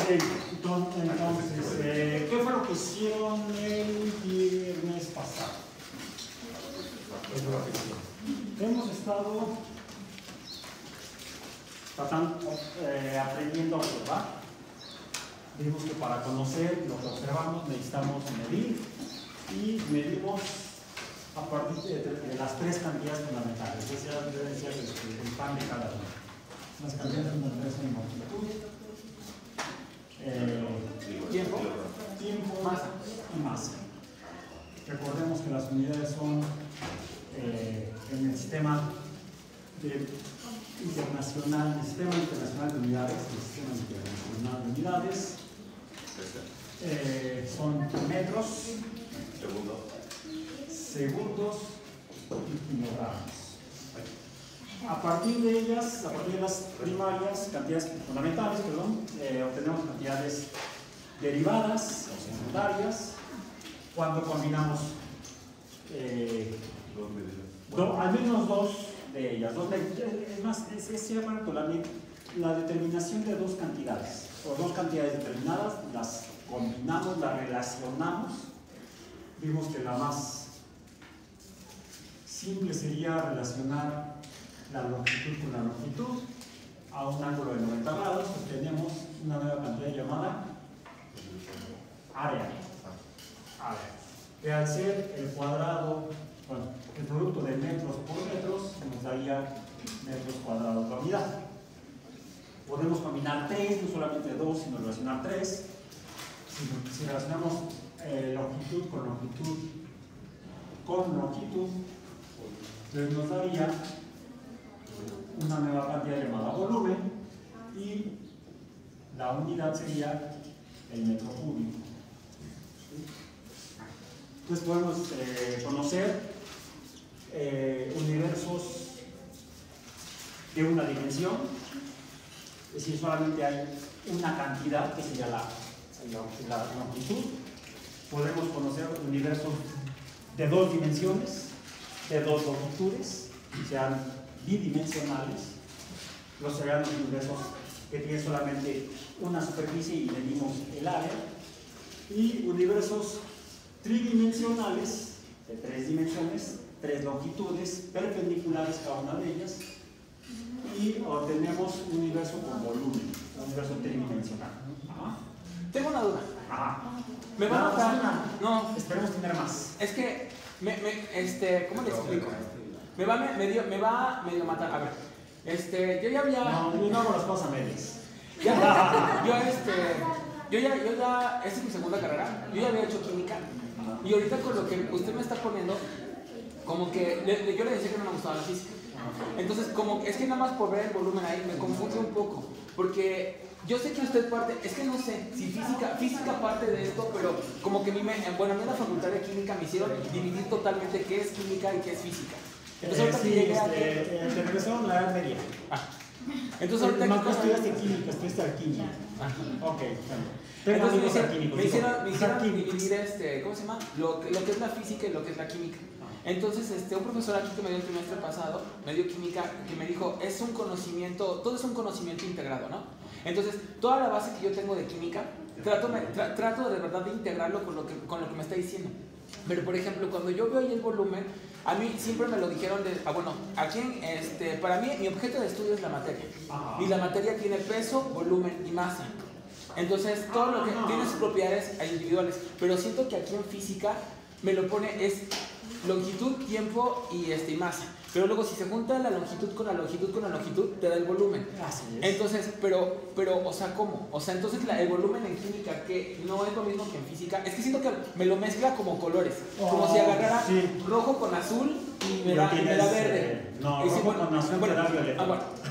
entonces, ¿qué fue lo que hicieron el viernes pasado? Hemos estado aprendiendo a observar. Vimos que para conocer lo que observamos necesitamos medir y medimos a partir de las tres cantidades fundamentales. Esa es la diferencia del pan de cada uno. Las cantidades fundamentales son longitud, tiempo, masa y masa. Recordemos que las unidades son en el sistema internacional de unidades, son metros, segundos y kilogramos. A partir de ellas, a partir de las primarias, cantidades fundamentales, obtenemos cantidades derivadas o secundarias cuando combinamos al menos dos de ellas. Es más, se llama la determinación de dos cantidades, o dos cantidades determinadas, las combinamos, las relacionamos. Vimos que la más simple sería relacionar la longitud con la longitud a un ángulo de 90 grados, obtenemos una nueva cantidad llamada área. Que al ser el cuadrado, el producto de metros por metros nos daría metros cuadrados por unidad. Podemos combinar tres, no solamente dos, sino relacionar tres. Si relacionamos longitud con longitud, entonces nos daría una nueva cantidad llamada volumen y la unidad sería el metro cúbico. Entonces podemos conocer universos de una dimensión, es decir, solamente hay una cantidad que sería la longitud. Podemos conocer universos de dos dimensiones, de dos longitudes, sean bidimensionales. Los serían los universos que tienen solamente una superficie y medimos el área, y universos tridimensionales de tres dimensiones, tres longitudes perpendiculares cada una de ellas, y obtenemos un universo con volumen, un universo tridimensional. Tengo una duda. ¿Me van a dar? No, esperemos tener más. Es que ¿cómo le explico? Me va medio matar. A ver, yo ya había. No hago las cosas a medias. Yo ya, esta es mi segunda carrera, yo ya había hecho química, y ahorita con lo que usted me está poniendo, como que yo le decía que no me gustaba la física. Entonces, como es que nada más por ver el volumen ahí me confunde un poco, porque yo sé que usted parte, es que no sé si física parte de esto, pero como que a mí en la facultad de química me hicieron dividir totalmente qué es química y qué es física. Entonces, ahorita que llegué a te regresaron a la Edad Media. Entonces, ahorita no estudiaste química, estudiaste alquimia. Ok, entonces me hicieron dividir ¿cómo se llama? Lo que es la física y lo que es la química. Entonces, un profesor aquí que me dio el trimestre pasado, me dio química, que me dijo, es un conocimiento, todo es un conocimiento integrado, ¿no? Entonces, toda la base que yo tengo de química, trato de verdad de integrarlo con lo que me está diciendo. Pero, por ejemplo, cuando yo veo ahí el volumen, a mí siempre me lo dijeron aquí para mí, mi objeto de estudio es la materia. Y la materia tiene peso, volumen y masa. Entonces, todo lo que tiene sus propiedades individuales. Pero siento que aquí en física me lo pone, es longitud, tiempo y masa. Pero luego si se junta la longitud con la longitud, te da el volumen. Así es. Entonces, pero, o sea, ¿cómo? O sea, entonces el volumen en química, que no es lo mismo que en física, es que siento que me lo mezcla como colores. Como si agarrara rojo con azul y me da verde. Rojo con azul me da violeta.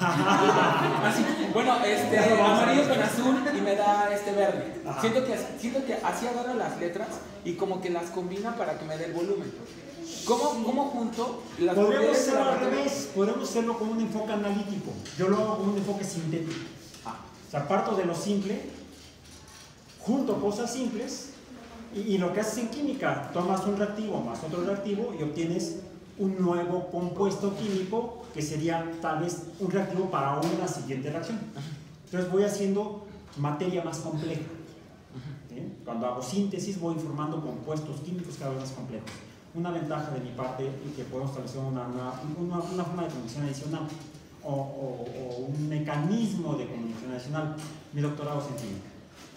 Amarillo con azul y me da verde. Siento que así agarra las letras y como que las combina para que me dé el volumen. ¿Cómo junto las podríamos hacerlo al revés? Podemos hacerlo con un enfoque analítico. Yo lo hago con un enfoque sintético. O sea, parto de lo simple, junto cosas simples, y lo que haces en química, tomas un reactivo más otro reactivo y obtienes un nuevo compuesto químico que sería tal vez un reactivo para una siguiente reacción. Entonces voy haciendo materia más compleja. Cuando hago síntesis voy formando compuestos químicos cada vez más complejos. Una ventaja de mi parte es que podemos establecer una forma de comunicación adicional o un mecanismo de comunicación adicional. Mi doctorado es en química.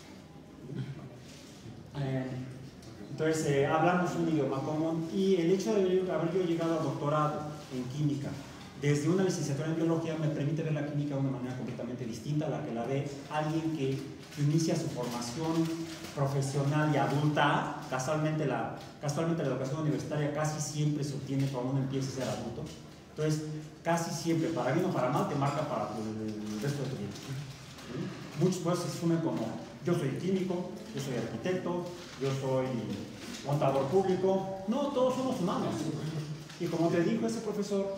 Entonces hablamos un idioma común y el hecho de haber yo llegado al doctorado en química desde una licenciatura en biología me permite ver la química de una manera completamente distinta a la que la ve alguien que inicia su formación profesional y adulta. Casualmente la educación universitaria casi siempre se obtiene cuando uno empieza a ser adulto. Entonces, casi siempre, para bien o para mal, te marca para el resto de tu vida. Muchos pues se asumen como: yo soy químico, yo soy arquitecto, yo soy contador público. No, todos somos humanos. Y como te dijo ese profesor,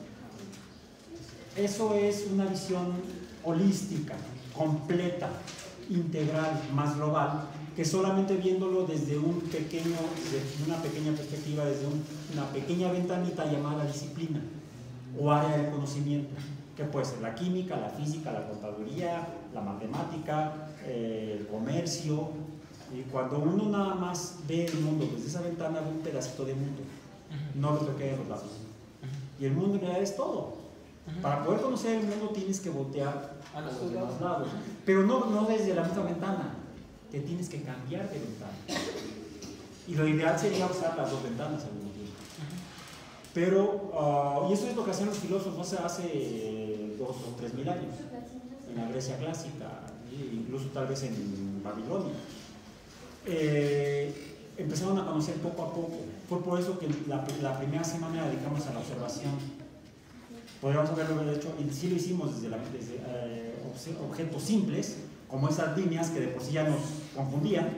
eso es una visión holística, completa, integral, más global, que solamente viéndolo desde una pequeña perspectiva, desde una pequeña ventanita llamada disciplina o área del conocimiento, que puede ser la química, la física, la contaduría, la matemática, el comercio. Y cuando uno nada más ve el mundo desde esa ventana, ve un pedacito de mundo, no lo que hay en los lados. Y el mundo en realidad es todo. Para poder conocer el mundo tienes que voltear a los demás lados, pero no desde la misma ventana, te tienes que cambiar de ventana. Y lo ideal sería usar las dos ventanas al mismo tiempo. Pero, y eso es lo que hacían los filósofos hace 2 o 3 mil años, en la Grecia clásica, incluso tal vez en Babilonia. Empezaron a conocer poco a poco. Fue por eso que la primera semana la dedicamos a la observación. Podríamos haberlo hecho, y sí lo hicimos desde objetos simples, como esas líneas que de por sí ya nos confundían.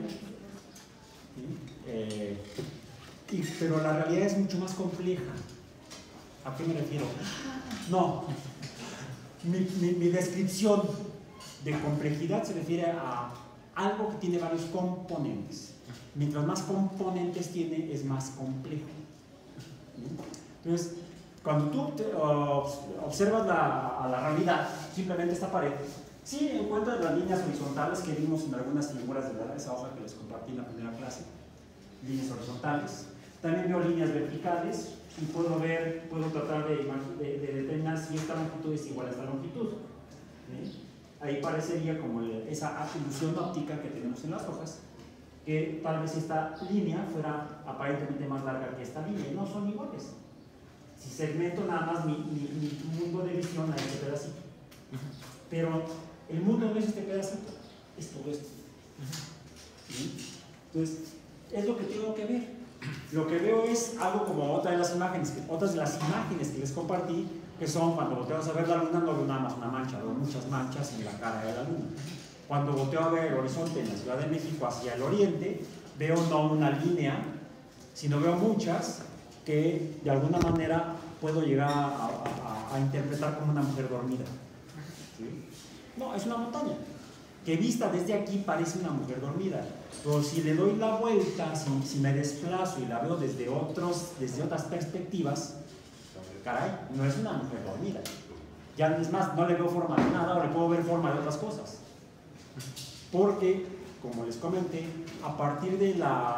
Pero la realidad es mucho más compleja. ¿A qué me refiero? No, mi descripción de complejidad se refiere a algo que tiene varios componentes. Mientras más componentes tiene, es más complejo. Entonces, cuando tú observas a la realidad, simplemente esta pared, sí encuentras las líneas horizontales que vimos en algunas figuras de esa hoja que les compartí en la primera clase, líneas horizontales. También veo líneas verticales y puedo tratar de determinar si esta longitud es igual a esta longitud. Ahí parecería como esa ilusión óptica que tenemos en las hojas, que tal vez esta línea fuera aparentemente más larga que esta línea, y no son iguales. Si segmento nada más mi mundo de visión a este pedacito. Pero el mundo no es este pedacito, es todo esto. Entonces, es lo que tengo que ver. Lo que veo es algo como otras de las imágenes que les compartí, que son cuando volteamos a ver la luna, no veo nada más una mancha, veo muchas manchas en la cara de la luna. Cuando volteo a ver el horizonte en la Ciudad de México hacia el oriente, veo no una línea, sino veo muchas que de alguna manera puedo llegar a interpretar como una mujer dormida. ¿Sí? No, es una montaña que vista desde aquí parece una mujer dormida, pero si le doy la vuelta, si me desplazo y la veo desde otras perspectivas, caray, no es una mujer dormida. Ya es más, no le veo forma de nada, o le puedo ver forma de otras cosas, porque, como les comenté, a partir de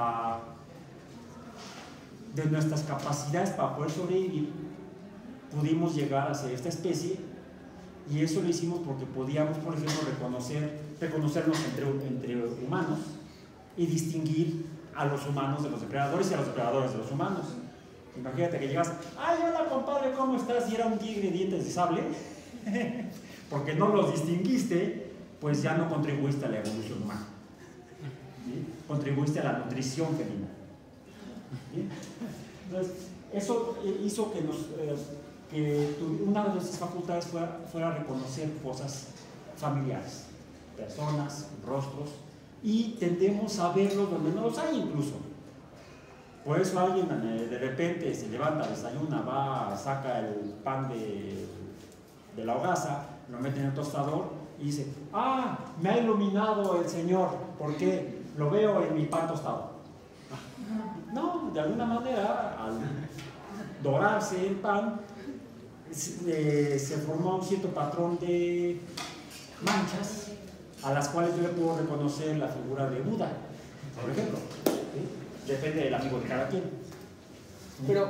nuestras capacidades para poder sobrevivir, pudimos llegar a ser esta especie, y eso lo hicimos porque podíamos, por ejemplo, reconocernos entre humanos y distinguir a los humanos de los depredadores y a los depredadores de los humanos. Imagínate que llegas: ¡ay, hola compadre, ¿cómo estás? Y era un tigre de dientes de sable. Porque no los distinguiste, pues ya no contribuiste a la evolución humana. ¿Sí? Contribuiste a la nutrición felina. ¿Sí? Entonces, eso hizo que una de nuestras facultades fuera reconocer cosas familiares, personas, rostros, y tendemos a verlos donde no los hay incluso. Por eso alguien de repente se levanta, desayuna, va, saca el pan de la hogaza, lo mete en el tostador y dice: ¡ah, me ha iluminado el Señor! ¿Por qué? Lo veo en mi pan tostado. No, de alguna manera, al dorarse el pan, se formó un cierto patrón de manchas a las cuales yo le puedo reconocer la figura de Buda, por ejemplo. ¿Sí? Depende del amigo de cada quien. Pero,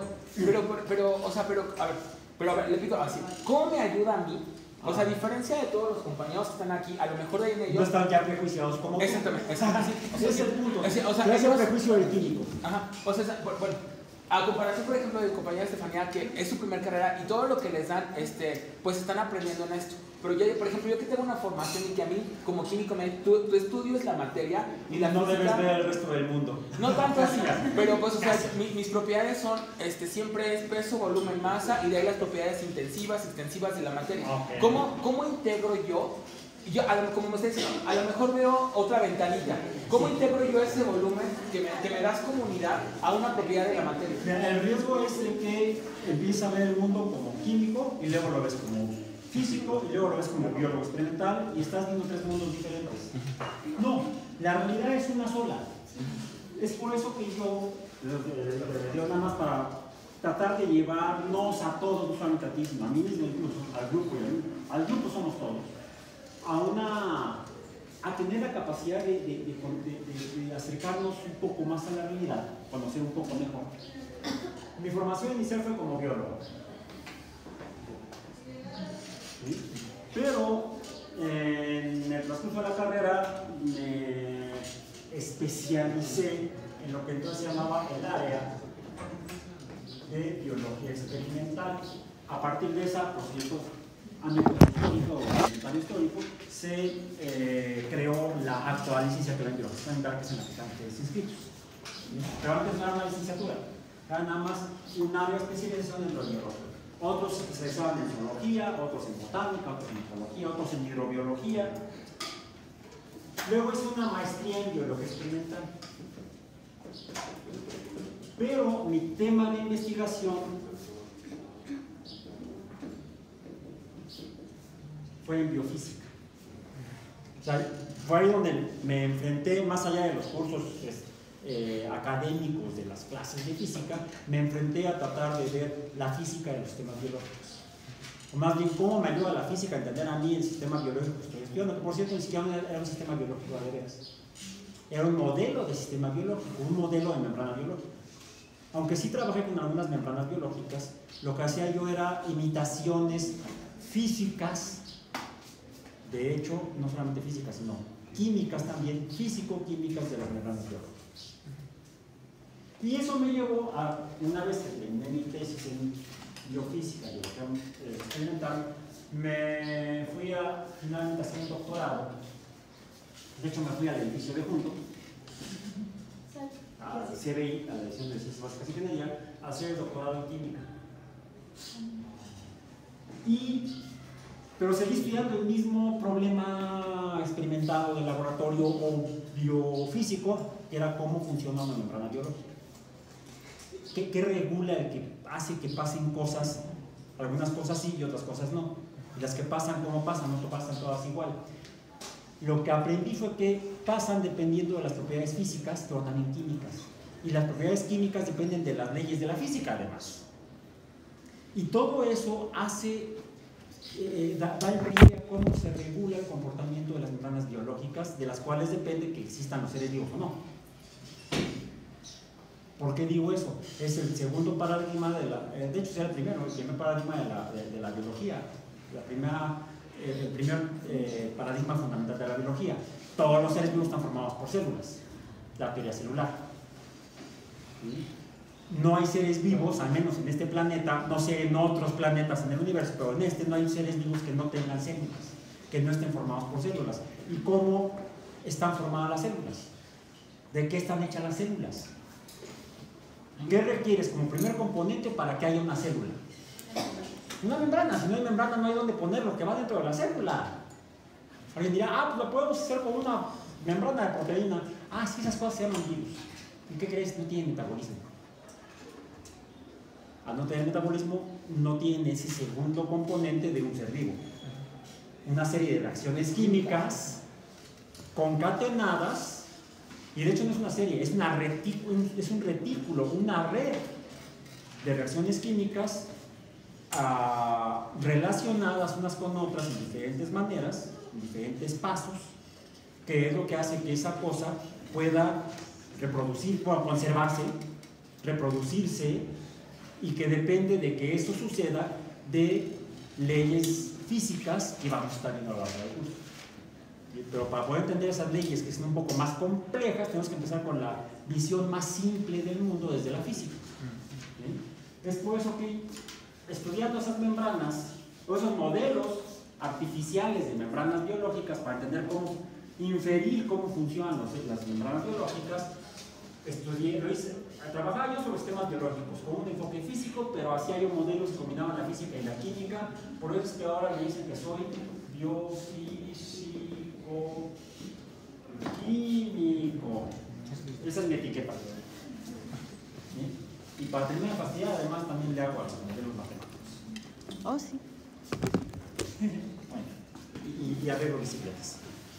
a ver, le pido así, ¿cómo me ayuda a mí? O sea, a diferencia de todos los compañeros que están aquí, a lo mejor de ellos... No están ya prejuiciados como tú. Exactamente. Sí, ese es el punto. O sea, es el prejuicio del químico. Ajá. O sea, bueno, a comparación, por ejemplo, de mi compañera Estefanía, que es su primera carrera y todo lo que les dan, pues están aprendiendo en esto. Pero yo, por ejemplo, yo que tengo una formación y que a mí, como químico, tu estudio es la materia y la no física, debes ver el resto del mundo. No tanto así, pero pues, o sea, mis propiedades son, siempre es peso, volumen, masa, y de ahí las propiedades intensivas, extensivas de la materia. Okay. ¿Cómo integro yo, como me está diciendo, a lo mejor veo otra ventanita, ¿cómo integro yo ese volumen que me das como unidad a una propiedad de la materia? El riesgo es de que empieces a ver el mundo como químico y luego lo ves como físico y luego lo ves como biólogo experimental y estás viendo tres mundos diferentes. No, la realidad es una sola. Es por eso que yo nada más para tratar de llevarnos a todos, no solamente a ti, sino a mí mismo, incluso al grupo, al grupo somos todos, a tener la capacidad de acercarnos un poco más a la realidad, conocer un poco mejor. Mi formación inicial fue como biólogo. ¿Sí? Pero en el transcurso de la carrera me especialicé en lo que entonces se llamaba el área de biología experimental. A partir de esa, por cierto, ámbito histórico, se creó la actual licenciatura en biología experimental, que es en la que están ustedes inscritos. Pero antes no era una licenciatura, era nada más un área de especialización en lo biológico. Otros se especializaban en zoología, otros en botánica, otros en ecología, otros en hidrobiología. Luego hice una maestría en biología experimental. Pero mi tema de investigación fue en biofísica. O sea, fue ahí donde me enfrenté, más allá de los cursos académicos de las clases de física, me enfrenté a tratar de ver la física de los sistemas biológicos. O más bien, cómo me ayuda la física a entender a mí el sistema biológico que estoy estudiando, que por cierto ni siquiera era un sistema biológico de veras. Era un modelo de sistema biológico, un modelo de membrana biológica. Aunque sí trabajé con algunas membranas biológicas, lo que hacía yo era imitaciones físicas, de hecho, no solamente físicas, sino químicas también, físico-químicas de las membranas biológicas. Y eso me llevó a, una vez que terminé mi tesis en biofísica y experimental, me fui a finalmente hacer un doctorado. De hecho, me fui al edificio de junto, a CBI, a la Dirección de Ciencias Básicas y Ingeniería, a hacer el doctorado en química. Pero seguí estudiando el mismo problema experimentado del laboratorio o biofísico, que era cómo funciona una membrana biológica. ¿Qué regula el que hace que pasen cosas? Algunas cosas sí y otras cosas no. Y las que pasan, ¿cómo pasan? No pasan todas igual. Lo que aprendí fue que pasan dependiendo de las propiedades físicas, pero también químicas. Y las propiedades químicas dependen de las leyes de la física, además. Y todo eso hace, da el pie a cómo se regula el comportamiento de las membranas biológicas, de las cuales depende que existan los seres vivos o no. ¿Por qué digo eso? Es el segundo paradigma de hecho es el primer paradigma de la biología, el primer paradigma fundamental de la biología. Todos los seres vivos están formados por células, la teoría celular. No hay seres vivos, al menos en este planeta, no sé en otros planetas en el universo, pero en este no hay seres vivos que no tengan células, que no estén formados por células. ¿Y cómo están formadas las células? ¿De qué están hechas las células? ¿Qué requieres como primer componente para que haya una célula? Una membrana. Si no hay membrana no hay dónde poner lo que va dentro de la célula. Alguien dirá, pues lo podemos hacer con una membrana de proteína. Sí, esas cosas se llaman virus. ¿Y qué crees? No tienen metabolismo. Al no tener metabolismo, no tienen ese segundo componente de un ser vivo. Una serie de reacciones químicas concatenadas. Y de hecho no es una serie, es un retículo, una red de reacciones químicas relacionadas unas con otras en diferentes maneras, en diferentes pasos, que es lo que hace que esa cosa pueda conservarse, reproducirse, y que depende de que esto suceda de leyes físicas que vamos a estar viendo a lo largo del curso. Pero para poder entender esas leyes que son un poco más complejas, tenemos que empezar con la visión más simple del mundo desde la física. ¿Sí? Es por eso que estudiando esas membranas, o esos modelos artificiales de membranas biológicas, para entender cómo inferir cómo funcionan las membranas biológicas, trabajaba yo sobre sistemas biológicos con un enfoque físico, pero hacía yo modelos que combinaban la física y la química. Por eso es que ahora me dicen que soy biofísico químico. Esa es mi etiqueta. ¿Sí? Y para terminar la pastilla, además también le hago a los modelos matemáticos. Oh, sí. Bueno, y arreglo bicicletas.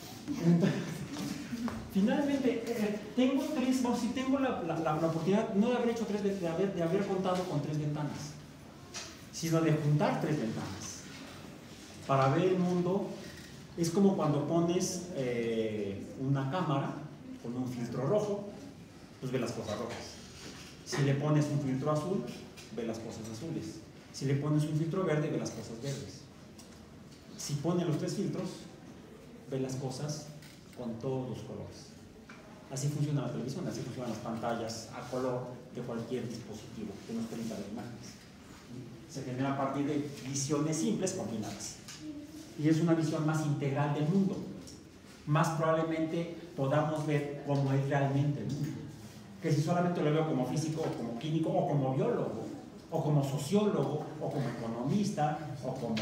Finalmente, tengo la oportunidad no de haber hecho de haber contado con 3 ventanas, sino de juntar 3 ventanas para ver el mundo. Es como cuando pones una cámara con un filtro rojo, pues ve las cosas rojas. Si le pones un filtro azul, ve las cosas azules. Si le pones un filtro verde, ve las cosas verdes. Si pone los 3 filtros, ve las cosas con todos los colores. Así funciona la televisión, así funcionan las pantallas a color de cualquier dispositivo que nos permita ver imágenes. Se genera a partir de visiones simples combinadas. Y es una visión más integral del mundo. Más probablemente podamos ver cómo es realmente el mundo. Que si solamente lo veo como físico, o como químico, o como biólogo, o como sociólogo, o como economista, o como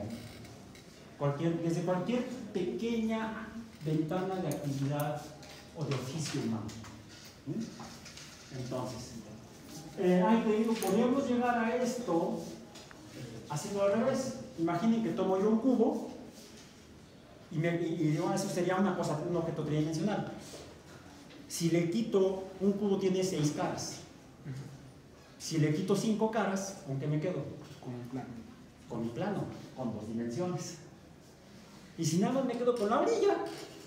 desde cualquier pequeña ventana de actividad o de oficio humano. Entonces, te digo, podríamos llegar a esto haciendo al revés. Imaginen que tomo yo un cubo y digo, eso sería un objeto tridimensional. Si le quito, un cubo tiene 6 caras. Si le quito 5 caras, ¿con qué me quedo? Con un plano. Con mi plano, con 2 dimensiones. Y si nada más me quedo con la orilla,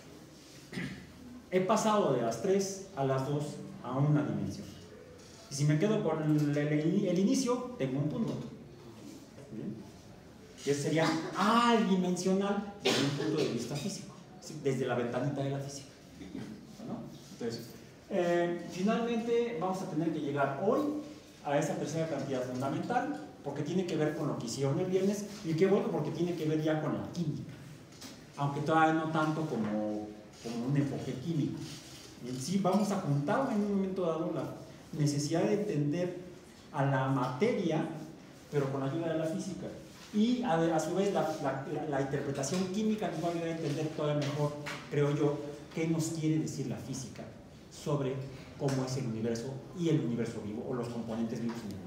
he pasado de las 3 a las 2 a una dimensión. Y si me quedo con el inicio, tengo un punto. ¿Bien? Que sería adimensional desde un punto de vista físico, desde la ventanita de la física. ¿No? Entonces, finalmente vamos a tener que llegar hoy a esa tercera cantidad fundamental, porque tiene que ver con lo que hicieron el viernes, y qué bueno, porque tiene que ver ya con la química, aunque todavía no tanto como un enfoque químico. Sí, vamos a juntar en un momento dado la necesidad de entender a la materia, pero con la ayuda de la física. Y a su vez la interpretación química nos va a ayudar a entender todavía mejor, creo yo, qué nos quiere decir la física sobre cómo es el universo y el universo vivo, o los componentes vivos en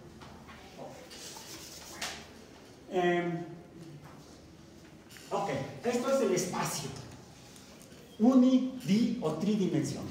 el universo. Ok, esto es el espacio. Uni-, o tridimensional.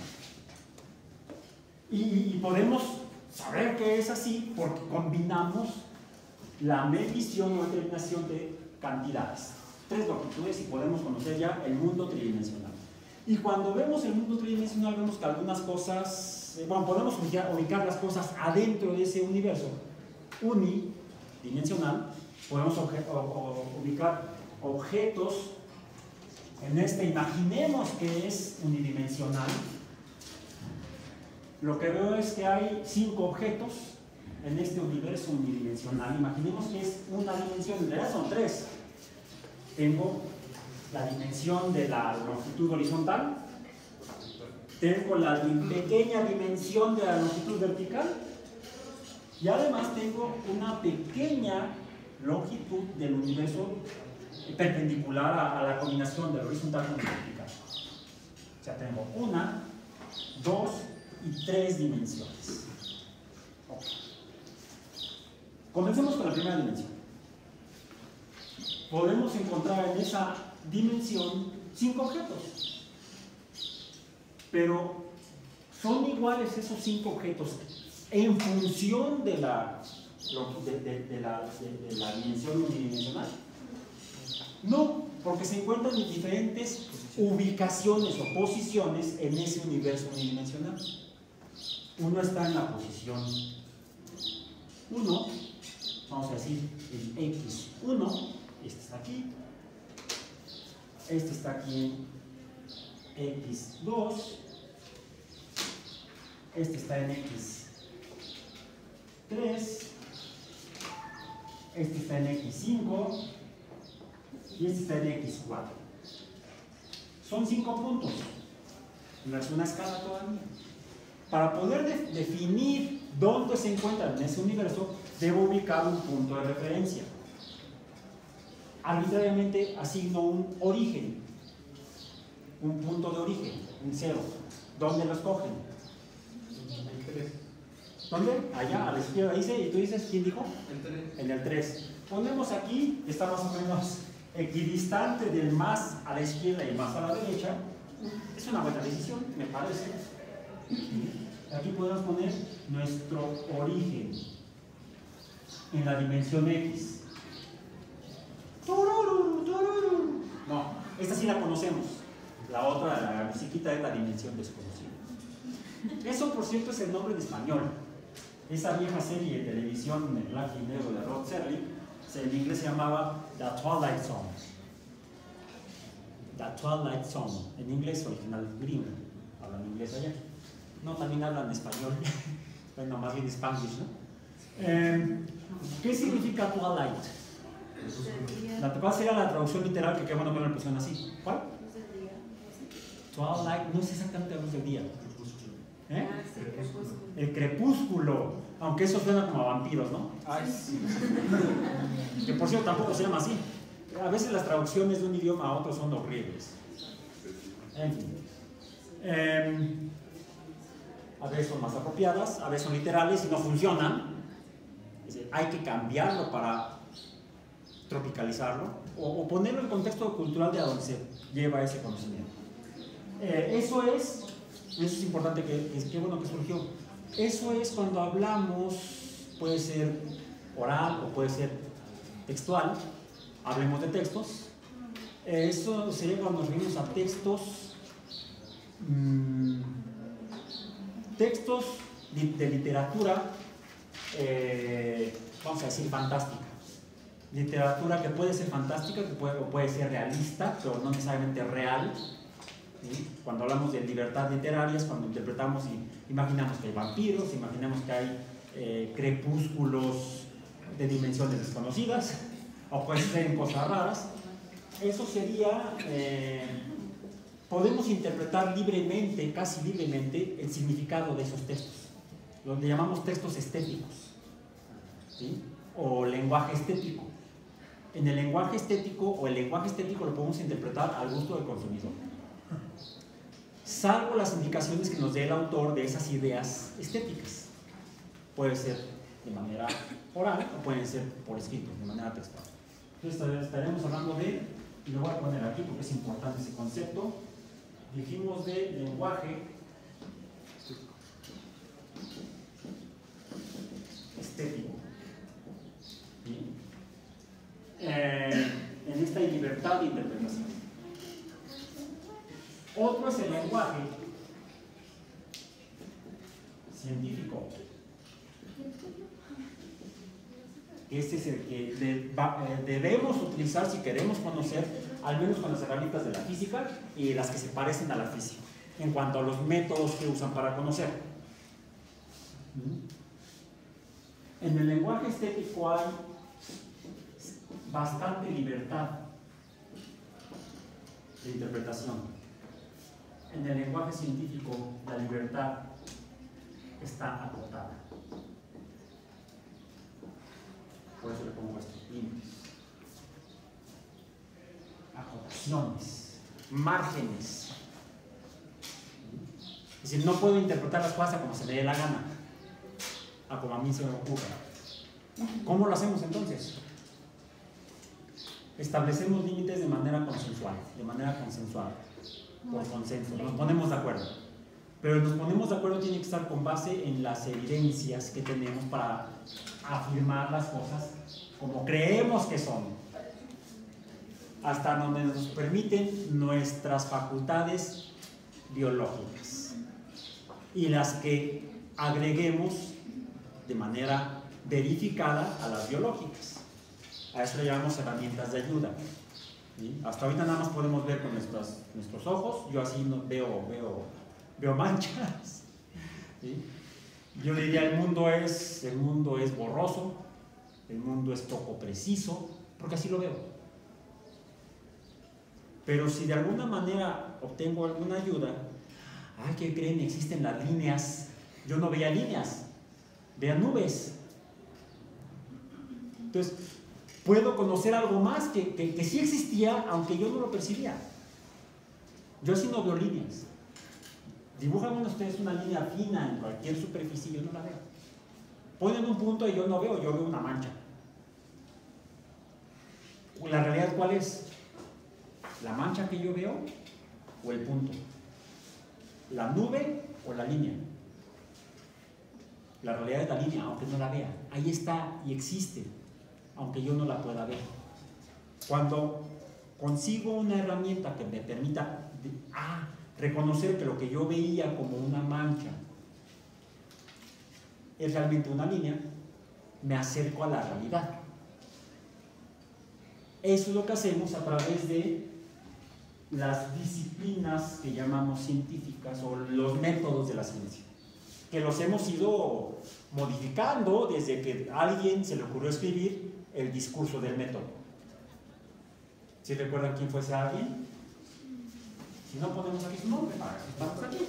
Y podemos saber que es así porque combinamos la medición o determinación de cantidades. 3 longitudes, y podemos conocer ya el mundo tridimensional. Y cuando vemos el mundo tridimensional, vemos que algunas cosas, podemos ubicar las cosas adentro de ese universo unidimensional. Podemos ubicar objetos en imaginemos que es unidimensional. Lo que veo es que hay 5 objetos en este universo unidimensional. Imaginemos que es una dimensión, en realidad son 3. Tengo la dimensión de la longitud horizontal, tengo la pequeña dimensión de la longitud vertical, y además tengo una pequeña longitud del universo perpendicular a la combinación del horizontal con el vertical. O sea, tengo 1, 2 y 3 dimensiones. Okay. Comencemos con la primera dimensión. Podemos encontrar en esa dimensión 5 objetos, pero ¿son iguales esos 5 objetos en función de la dimensión unidimensional? No, porque se encuentran en diferentes ubicaciones o posiciones en ese universo unidimensional. Uno está en la posición 1, vamos a decir el X1, este está aquí, este está aquí en X2, este está en X3, este está en X5 y este está en X4. Son 5 puntos. No es una escala todavía. Para poder definir dónde se encuentra en ese universo, debo ubicar un punto de referencia. Arbitrariamente asigno un origen, un punto de origen, un 0. ¿Dónde lo escogen? ¿Dónde? Allá, a la izquierda dice, y tú dices, ¿quién dijo? El 3. En el 3. Ponemos aquí, está más o menos equidistante del más a la izquierda y más a la derecha. Es una buena decisión, me parece. Aquí podemos poner nuestro origen en la dimensión X. No, esta sí la conocemos. La otra, la musiquita, es la dimensión desconocida. Eso, por cierto, es el nombre en español. Esa vieja serie de televisión en blanco y negro de Rod Serling, en inglés se llamaba The Twilight Zone. The Twilight Zone, en inglés original gringo. Hablan inglés allá. No, también hablan español. Bueno, más bien Spanglish, ¿no? ¿Qué significa Twilight? ¿Cuál sería la traducción literal? Que qué bueno que me lo pusieron así. ¿Cuál? Twilight, no es exactamente la luz del día. ¿Eh? El crepúsculo, aunque eso suena como a vampiros, ¿no? Ay, sí. Que por cierto tampoco se llama así. A veces las traducciones de un idioma a otro son horribles. En fin. A veces son más apropiadas, a veces son literales y no funcionan. Es decir, hay que cambiarlo para tropicalizarlo o ponerlo en el contexto cultural de a donde se lleva ese conocimiento. Eso es importante, que bueno que surgió. Eso es cuando hablamos, puede ser oral o puede ser textual. Hablemos de textos. Eso sería cuando nos referimos a textos, textos de literatura, vamos a decir fantástica. Literatura que puede ser fantástica, que puede ser realista, pero no necesariamente real. ¿Sí? Cuando hablamos de libertad literaria es cuando interpretamos y imaginamos que hay vampiros, imaginamos que hay crepúsculos de dimensiones desconocidas, o pueden ser cosas raras. Eso sería, podemos interpretar libremente, casi libremente, el significado de esos textos. Lo que llamamos textos estéticos, ¿sí? O lenguaje estético. En el lenguaje estético, o el lenguaje estético lo podemos interpretar al gusto del consumidor, salvo las indicaciones que nos dé el autor de esas ideas estéticas. Puede ser de manera oral o pueden ser por escrito, de manera textual. Entonces estaremos hablando de, y lo voy a poner aquí porque es importante ese concepto, dijimos de lenguaje estético. ¿Sí? En esta libertad de interpretación. Otro es el lenguaje científico. Este es el que debemos utilizar si queremos conocer, al menos con las herramientas de la física y las que se parecen a la física, en cuanto a los métodos que usan para conocer. En el lenguaje estético hay bastante libertad de interpretación. En el lenguaje científico, la libertad está acotada. Por eso le pongo estos límites. Acotaciones, márgenes. Es decir, no puedo interpretar las cosas como se me dé la gana, a como a mí se me ocurra. ¿Cómo lo hacemos entonces? Establecemos límites de manera consensual, por consenso, nos ponemos de acuerdo. Pero nos ponemos de acuerdo tiene que estar con base en las evidencias que tenemos para afirmar las cosas como creemos que son. hasta donde nos permiten nuestras facultades biológicas y las que agreguemos de manera verificada a las biológicas. A eso le llamamos herramientas de ayuda. ¿Sí? Hasta ahorita nada más podemos ver con nuestros ojos. Yo así no veo manchas. ¿Sí? Yo diría el mundo es borroso, el mundo es poco preciso, porque así lo veo. Pero si de alguna manera obtengo alguna ayuda, ¿qué creen? Existen las líneas. Yo no veía líneas, veía nubes. Entonces, puedo conocer algo más que sí existía, aunque yo no lo percibía. Yo sí no veo líneas. Dibujan ustedes una línea fina en cualquier superficie y yo no la veo. Ponen un punto y yo no veo, yo veo una mancha. ¿La realidad cuál es? ¿La mancha que yo veo o el punto? ¿La nube o la línea? La realidad es la línea, aunque no la vea. Ahí está y existe, aunque yo no la pueda ver. Cuando consigo una herramienta que me permita reconocer que lo que yo veía como una mancha es realmente una línea, me acerco a la realidad. Eso es lo que hacemos a través de las disciplinas que llamamos científicas o los métodos de la ciencia, que los hemos ido modificando desde que a alguien se le ocurrió escribir el discurso del método. ¿Sí recuerdan quién fue ese alguien? Si no ponemos aquí su nombre, para que estamos aquí.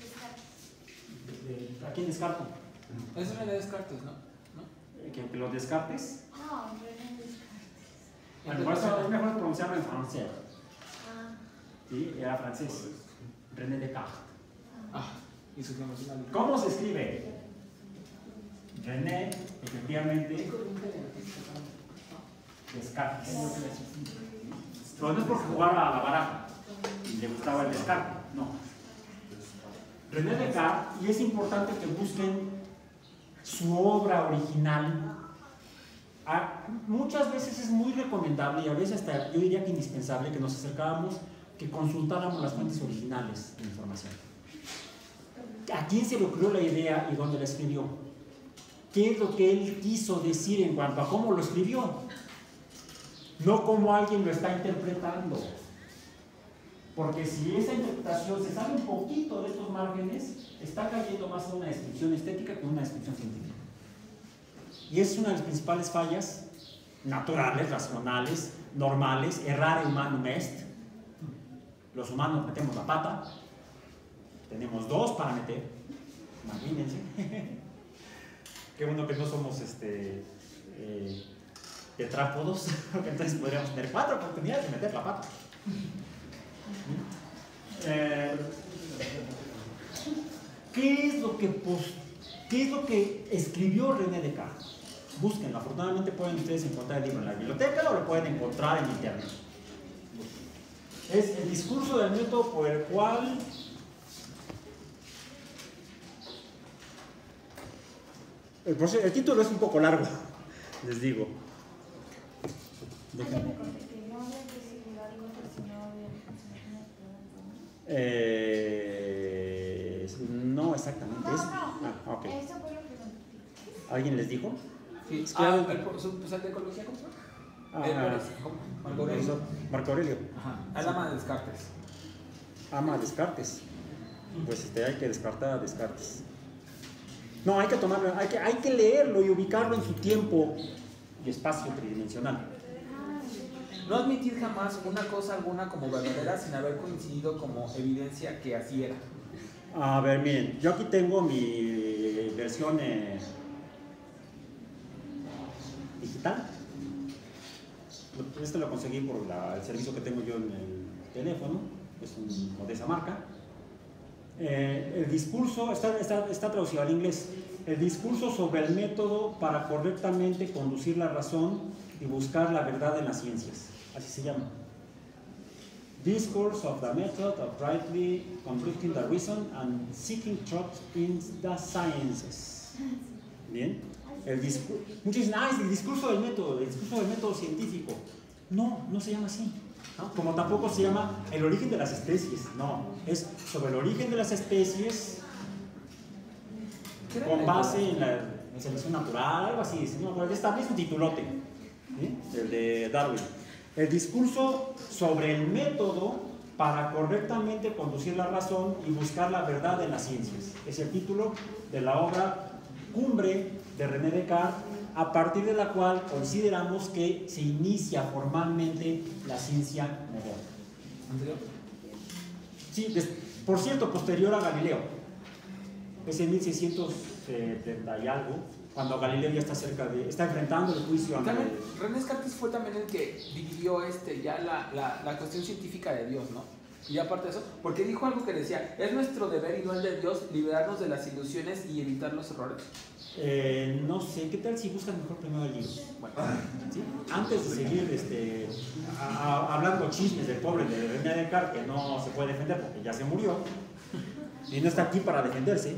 ¿A quién descarto? Es René Descartes, ¿no? ¿Que lo descartes? René Descartes. Bueno, por eso es mejor pronunciarlo en francés. Sí, era francés. René Descartes. ¿Y su nacionalidad? ¿Cómo se escribe? René, efectivamente, Descartes. Pero no es por jugar a la baraja y le gustaba el descarte, no. René Descartes, y es importante que busquen su obra original. Muchas veces es muy recomendable y a veces hasta yo diría que indispensable que nos acercáramos, que consultáramos las fuentes originales de información. ¿A quién se le ocurrió la idea y dónde la escribió? ¿Qué es lo que él quiso decir en cuanto a cómo lo escribió? No cómo alguien lo está interpretando. Porque si esa interpretación se sale un poquito de estos márgenes, está cayendo más en una descripción estética que en una descripción científica. Y es una de las principales fallas naturales, racionales, normales. Errare humanum est. Los humanos metemos la pata. Tenemos dos para meter. Imagínense. Qué bueno que no somos tetrápodos, porque entonces podríamos tener 4 oportunidades de meter la pata. ¿Qué es lo que escribió René Descartes? Búsquenlo. Afortunadamente pueden ustedes encontrar el libro en la biblioteca o lo pueden encontrar en internet. Es el discurso del método por el cual el título es un poco largo, les digo. No exactamente. Okay. ¿Alguien les dijo? Sí. ¿El de ecología cómo se llama? Marco Aurelio. El ama de Descartes. Ama a Descartes. Pues hay que descartar a Descartes. No, hay que tomarlo, hay que leerlo y ubicarlo en su tiempo y espacio tridimensional. No admitir jamás una cosa alguna como verdadera sin haber coincidido como evidencia que así era. A ver, miren, yo aquí tengo mi versión digital. Este lo conseguí por el servicio que tengo yo en el teléfono, es de esa marca. El discurso está traducido al inglés. El discurso sobre el método para correctamente conducir la razón y buscar la verdad en las ciencias. Así se llama. Discourse of the method of rightly conducting the reason and seeking truth in the sciences. Bien. Muchos dicen, es el discurso del método científico. No se llama así. ¿no? Como tampoco se llama el origen de las especies, no, es sobre el origen de las especies con base en la selección natural, algo así, no, está bien, es un titulote, ¿sí? El de Darwin. El discurso sobre el método para correctamente conducir la razón y buscar la verdad en las ciencias. Es el título de la obra cumbre de René Descartes, a partir de la cual consideramos que se inicia formalmente la ciencia moderna. Sí, por cierto, posterior a Galileo. Es en 1670 y algo, cuando Galileo ya está enfrentando el juicio ante... René Descartes fue también el que dividió ya la cuestión científica de Dios, ¿no? Y aparte de eso, porque dijo algo que decía, es nuestro deber y no el de Dios liberarnos de las ilusiones y evitar los errores. No sé, ¿qué tal si buscan mejor primero el libro? Bueno, ¿sí? Antes de seguir hablando chismes del pobre de René Descartes, que no se puede defender porque ya se murió y no está aquí para defenderse.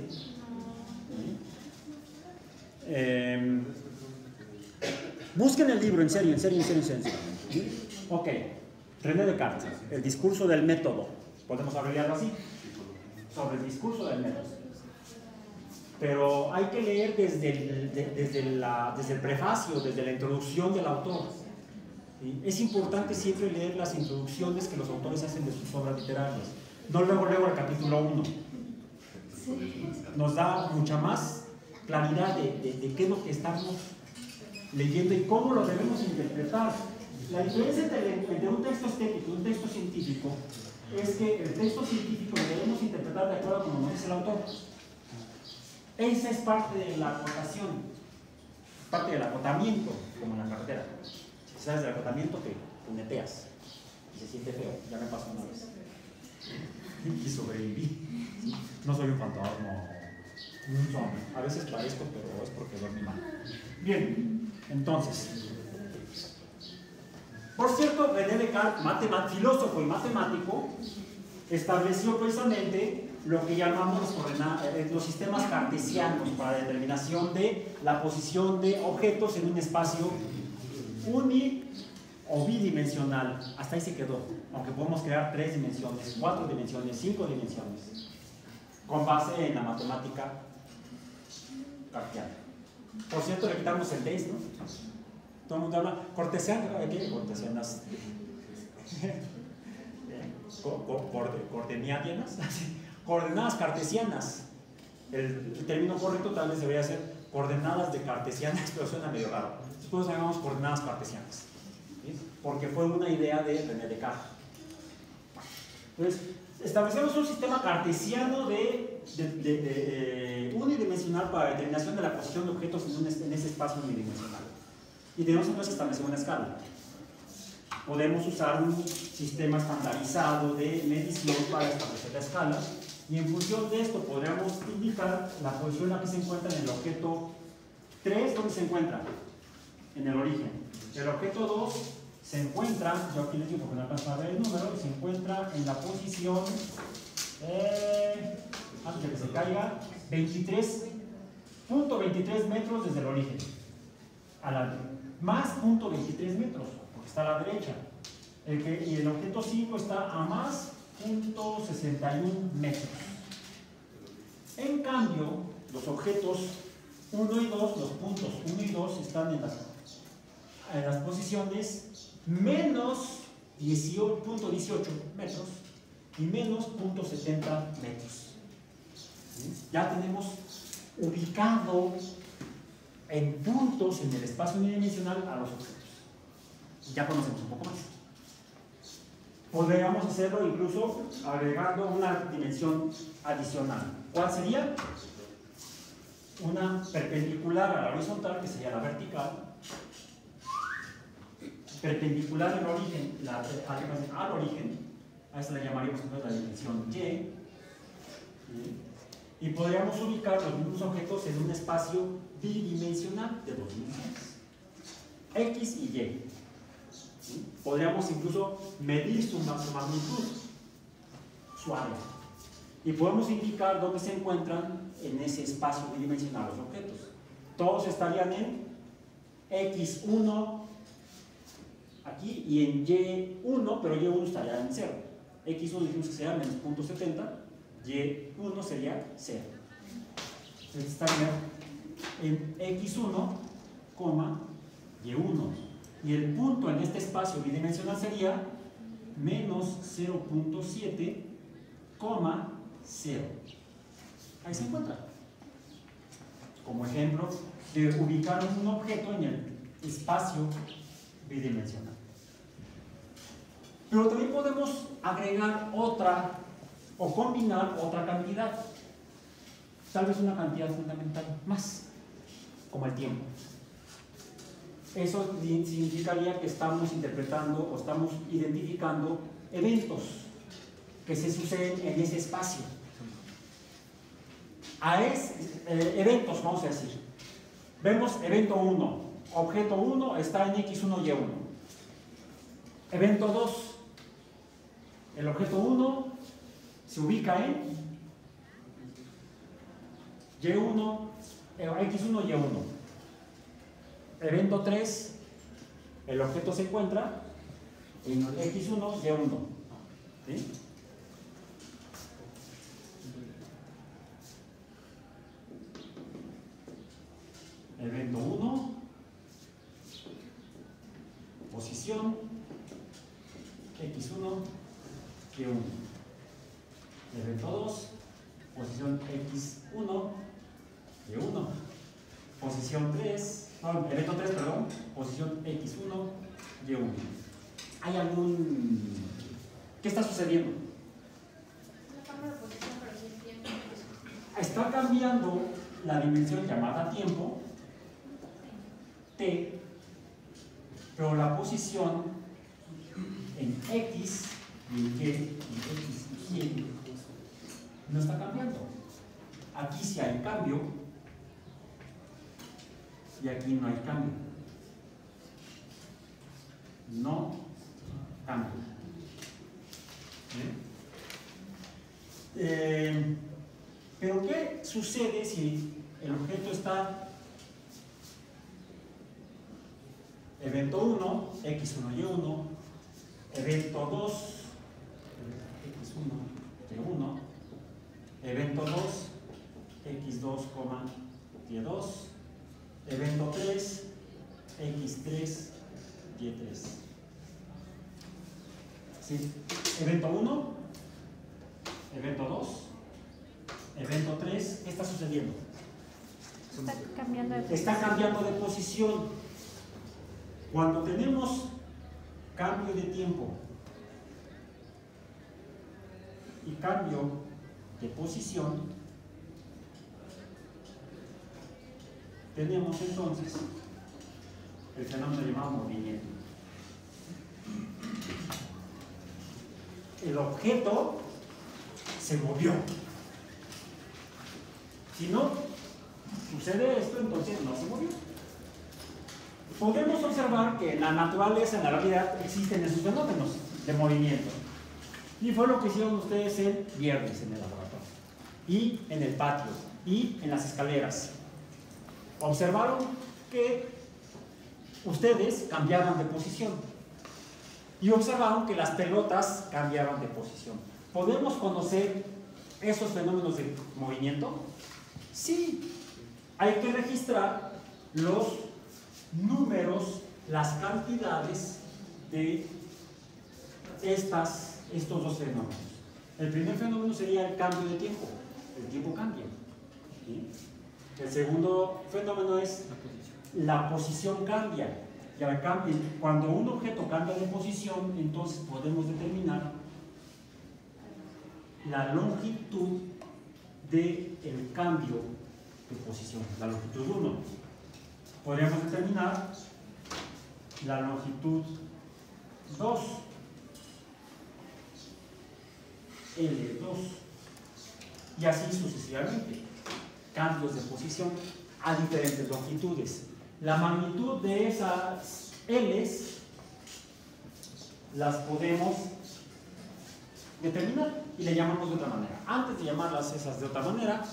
Busquen el libro, en serio. Ok, René Descartes, el discurso del método, podemos abreviarlo así, sobre el discurso del método. Pero hay que leer desde el prefacio, desde la introducción del autor. ¿Sí? Es importante siempre leer las introducciones que los autores hacen de sus obras literarias, no luego el capítulo 1. Nos da mucha más claridad de qué es lo que estamos leyendo y cómo lo debemos interpretar. La diferencia entre un texto estético y un texto científico es que el texto científico lo debemos interpretar de acuerdo a como nos dice el autor. Esa es parte de la acotación, parte del acotamiento, como en la carretera. Si sabes del acotamiento, te puneteas y se siente feo. Ya me pasó una vez. Y sobreviví. ¿Sí? No soy un fantasma, un zombie. A veces parezco, pero es porque dormí mal. Bien, entonces. Por cierto, René Descartes, filósofo y matemático, estableció precisamente lo que llamamos los sistemas cartesianos para determinación de la posición de objetos en un espacio uni o bidimensional. Hasta ahí se quedó, aunque podemos crear 3 dimensiones, 4 dimensiones, 5 dimensiones, con base en la matemática cartesiana. Por cierto, le quitamos el days, ¿no? Todo el mundo habla cortesiano, ¿qué? Cortesianas. Coordenadas cartesianas. El término correcto tal vez debería ser coordenadas de cartesianas, pero suena medio raro. Después llamamos coordenadas cartesianas, ¿sí? Porque fue una idea de René Descartes. Entonces, establecemos un sistema cartesiano unidimensional para la determinación de la posición de objetos en ese espacio unidimensional. Y tenemos entonces establecer una escala. Podemos usar un sistema estandarizado de medición para establecer la escala, y en función de esto podríamos indicar la posición en la que se encuentra en el objeto 3, ¿dónde se encuentra? En el origen. El objeto 2 se encuentra, yo aquí les digo porque no alcanzo a ver el número, se encuentra en la posición, antes de que se caiga, 23.23 metros desde el origen, más 0.23 metros, porque está a la derecha. Y el objeto 5 está a más 0.61 metros. En cambio, los objetos 1 y 2, los puntos 1 y 2 están en las posiciones menos 0.18 metros y menos 0.70 metros. Ya tenemos ubicado en puntos en el espacio unidimensional a los objetos. Ya conocemos un poco más. Podríamos hacerlo incluso agregando una dimensión adicional. ¿Cuál sería? Una perpendicular a la horizontal, que sería la vertical, perpendicular al origen, a esta le llamaríamos la dimensión y podríamos ubicar los mismos objetos en un espacio bidimensional de 2 dimensiones, X y Y. ¿Sí? Podríamos incluso medir su magnitud, su área, y podemos indicar dónde se encuentran en ese espacio bidimensional los objetos. Todos estarían en X1, aquí y en Y1, pero Y1 estaría en 0. X1 dijimos que sería menos 0.70, Y1 sería 0. Entonces estaría en X1, Y1. Y el punto en este espacio bidimensional sería menos 0.7, 0. Ahí se encuentra. Como ejemplo de ubicar un objeto en el espacio bidimensional. Pero también podemos agregar otra o combinar otra cantidad. Tal vez una cantidad fundamental más, como el tiempo. Eso significaría que estamos interpretando o estamos identificando eventos que se suceden en ese espacio. Eventos, vamos a decir. Vemos evento 1. Objeto 1 está en X1, Y1. Evento 2. El objeto 1 se ubica en Y1, X1, Y1. Evento 3. El objeto se encuentra en X1, Y1. ¿Sí? Evento 1, posición X1, Y1. Evento 2, posición X1, Y1. Posición 3, no, evento 3, perdón, posición X1, Y1. ¿Hay algún... ¿Qué está sucediendo? Está cambiando la dimensión llamada tiempo, T, pero la posición en X y en Y, X y Y no está cambiando. Aquí sí hay cambio y aquí no hay cambio. No cambio. Pero ¿qué sucede si el objeto está evento 1, X1, Y1, evento 2, X1, Y1, evento 2, X2, Y2, evento 3, X3, Y3. ¿Sí? Evento 1, evento 2, evento 3, ¿qué está sucediendo? Está cambiando de posición. Está cambiando de posición. Cuando tenemos cambio de tiempo y cambio de posición, tenemos entonces el fenómeno llamado movimiento. El objeto se movió. Si no sucede esto, entonces no se movió. Podemos observar que en la naturaleza, en la realidad, existen esos fenómenos de movimiento. Y fue lo que hicieron ustedes el viernes en el laboratorio, y en el patio, y en las escaleras. Observaron que ustedes cambiaban de posición. Y observaron que las pelotas cambiaban de posición. ¿Podemos conocer esos fenómenos de movimiento? Sí. Hay que registrar los números, las cantidades de estos dos fenómenos. El primer fenómeno sería el cambio de tiempo. El tiempo cambia. ¿Sí? El segundo fenómeno es la posición cambia. Y al cambio, cuando un objeto cambia de posición, entonces podemos determinar la longitud del cambio de posición, la longitud 1. Podríamos determinar la longitud 2, L2, y así sucesivamente. Cambios de posición a diferentes longitudes. La magnitud de esas L's las podemos determinar y le llamamos de otra manera. Antes de llamarlas esas de otra manera,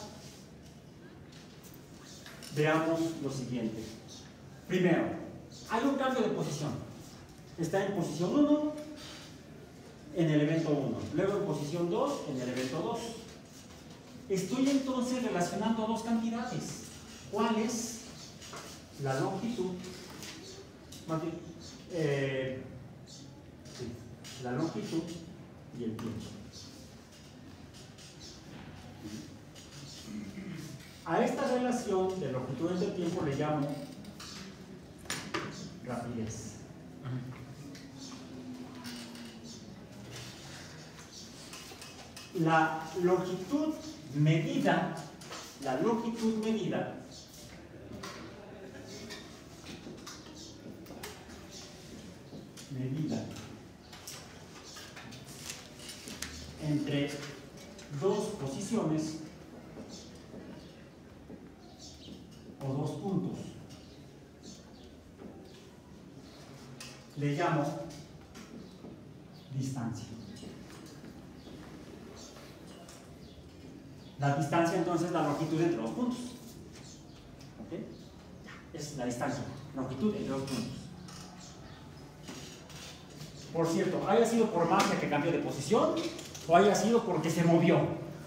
veamos lo siguiente. Primero, hay un cambio de posición. está en posición 1 en el evento 1, luego en posición 2 en el evento 2. Estoy entonces relacionando dos cantidades. ¿Cuál es la longitud? La longitud y el tiempo. A esta relación de longitud entre tiempo le llamo rapidez. La longitud medida entre dos posiciones o dos puntos le llamo distancia. La distancia entonces es la longitud entre dos puntos. ¿Okay? Es la distancia, longitud entre dos puntos. Por cierto, haya sido por magia que cambió de posición o haya sido porque se movió.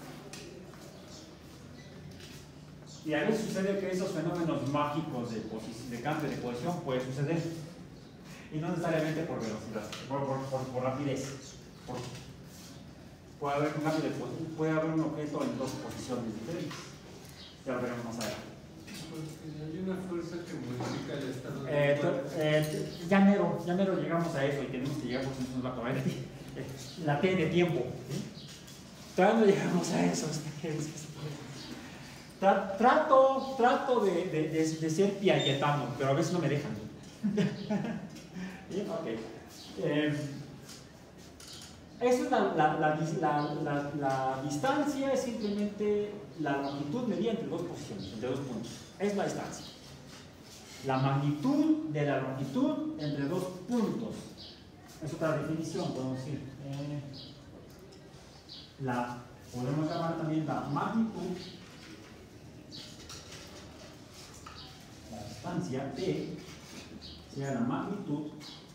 Y a veces sucede que esos fenómenos mágicos de cambio de posición puede suceder. Y no necesariamente por velocidad, por rapidez. Puede haber un cambio de posición, puede haber un objeto en dos posiciones diferentes. Ya lo veremos más adelante. Hay una fuerza que modifica el estado de ya mero llegamos a eso y tenemos que llegar porque nos va a acabar la T de tiempo. ¿Sí? Todavía no llegamos a eso. Trato de ser piagetano, pero a veces no me dejan. ¿Sí? Okay. Esa es la distancia, es simplemente la longitud medida entre dos posiciones, entre dos puntos. Es la distancia. La magnitud de la longitud entre dos puntos. Es otra definición, podemos decir. Podemos llamar también la magnitud, la distancia T, sea la magnitud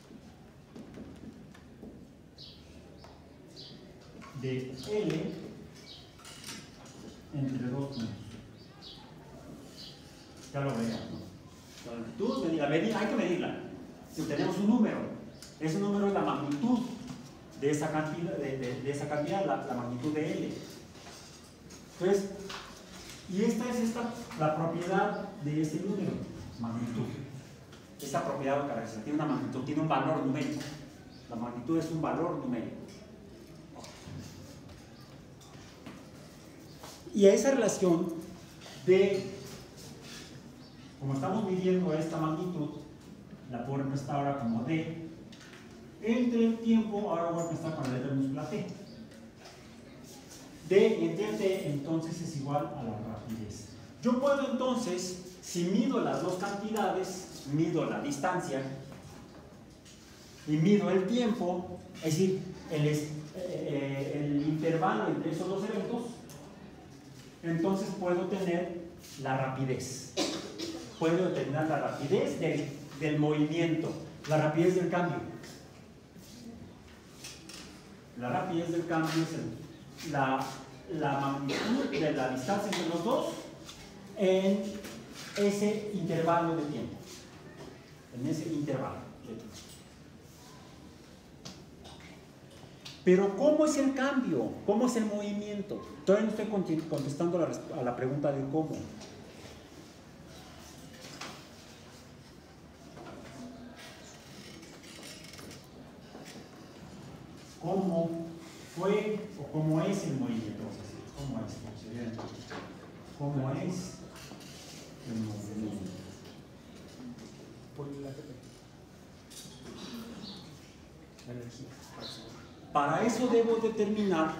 de L entre dos puntos. Ya lo veremos, ¿no? La longitud, hay que medirla. Si tenemos un número, ese número es la magnitud de esa cantidad, la magnitud de L. Entonces, y esta es la propiedad de ese número, magnitud. Esa propiedad o característica tiene una magnitud, tiene un valor numérico. La magnitud es un valor numérico. Y a esa relación como estamos midiendo esta magnitud, la puedo representar ahora como D. Entre el tiempo, ahora voy a representar con la letra minúscula T. D entre T, entonces es igual a la rapidez. Yo puedo entonces, si mido las dos cantidades, mido la distancia y mido el tiempo, es decir, el intervalo entre esos dos eventos, entonces puedo tener la rapidez. Puedo determinar la rapidez del movimiento, la rapidez del cambio. La rapidez del cambio es la magnitud de la distancia entre los dos en ese intervalo de tiempo. En ese intervalo de tiempo. Pero ¿cómo es el cambio? ¿Cómo es el movimiento? Todavía no estoy contestando a la pregunta de cómo. ¿Cómo fue o cómo es el movimiento? ¿Cómo es? ¿Cómo es el movimiento? Para eso debo determinar,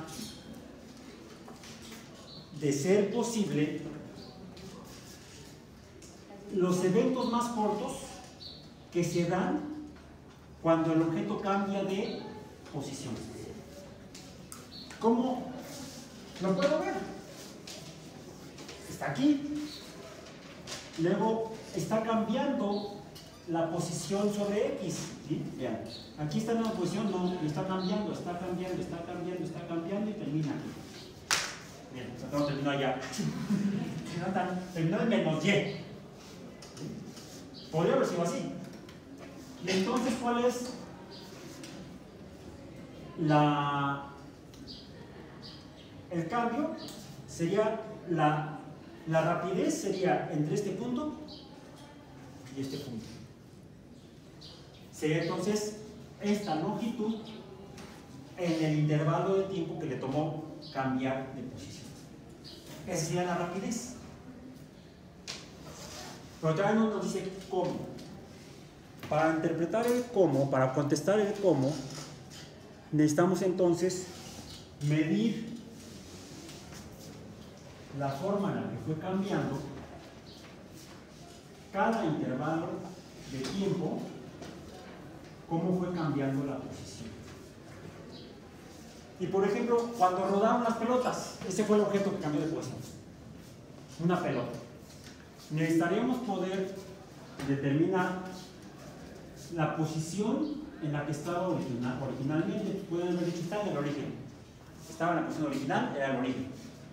de ser posible, los eventos más cortos que se dan cuando el objeto cambia de posición. ¿Cómo lo puedo ver? Está aquí. Luego está cambiando la posición sobre X. ¿Sí? Vean, aquí está en una posición, no, está cambiando, está cambiando, está cambiando, está cambiando y termina aquí. Bien, no terminó allá. Terminó en menos Y. Podría haber sido así. Y entonces, ¿cuál es el cambio? Sería la rapidez sería entre este punto y este punto. Sería entonces esta longitud en el intervalo de tiempo que le tomó cambiar de posición. Esa sería la rapidez. Pero todavía no nos dice cómo. Para interpretar el cómo, para contestar el cómo, necesitamos entonces medir la forma en la que fue cambiando cada intervalo de tiempo, cómo fue cambiando la posición. Y por ejemplo, cuando rodaron las pelotas, ese fue el objeto que cambió de posición. Una pelota. Necesitaríamos poder determinar la posición en la que estaba originalmente. Pueden ver que está en el origen. Estaba en la posición original, era el origen.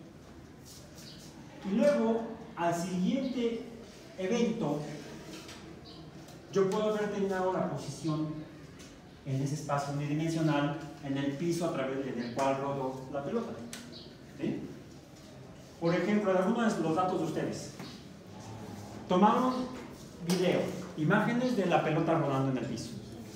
Y luego, al siguiente evento, yo puedo haber determinado la posición en ese espacio unidimensional, en el piso a través del cual rodó la pelota. ¿Sí? Por ejemplo, algunos de los datos de ustedes. Tomaron video, imágenes de la pelota rodando en el piso.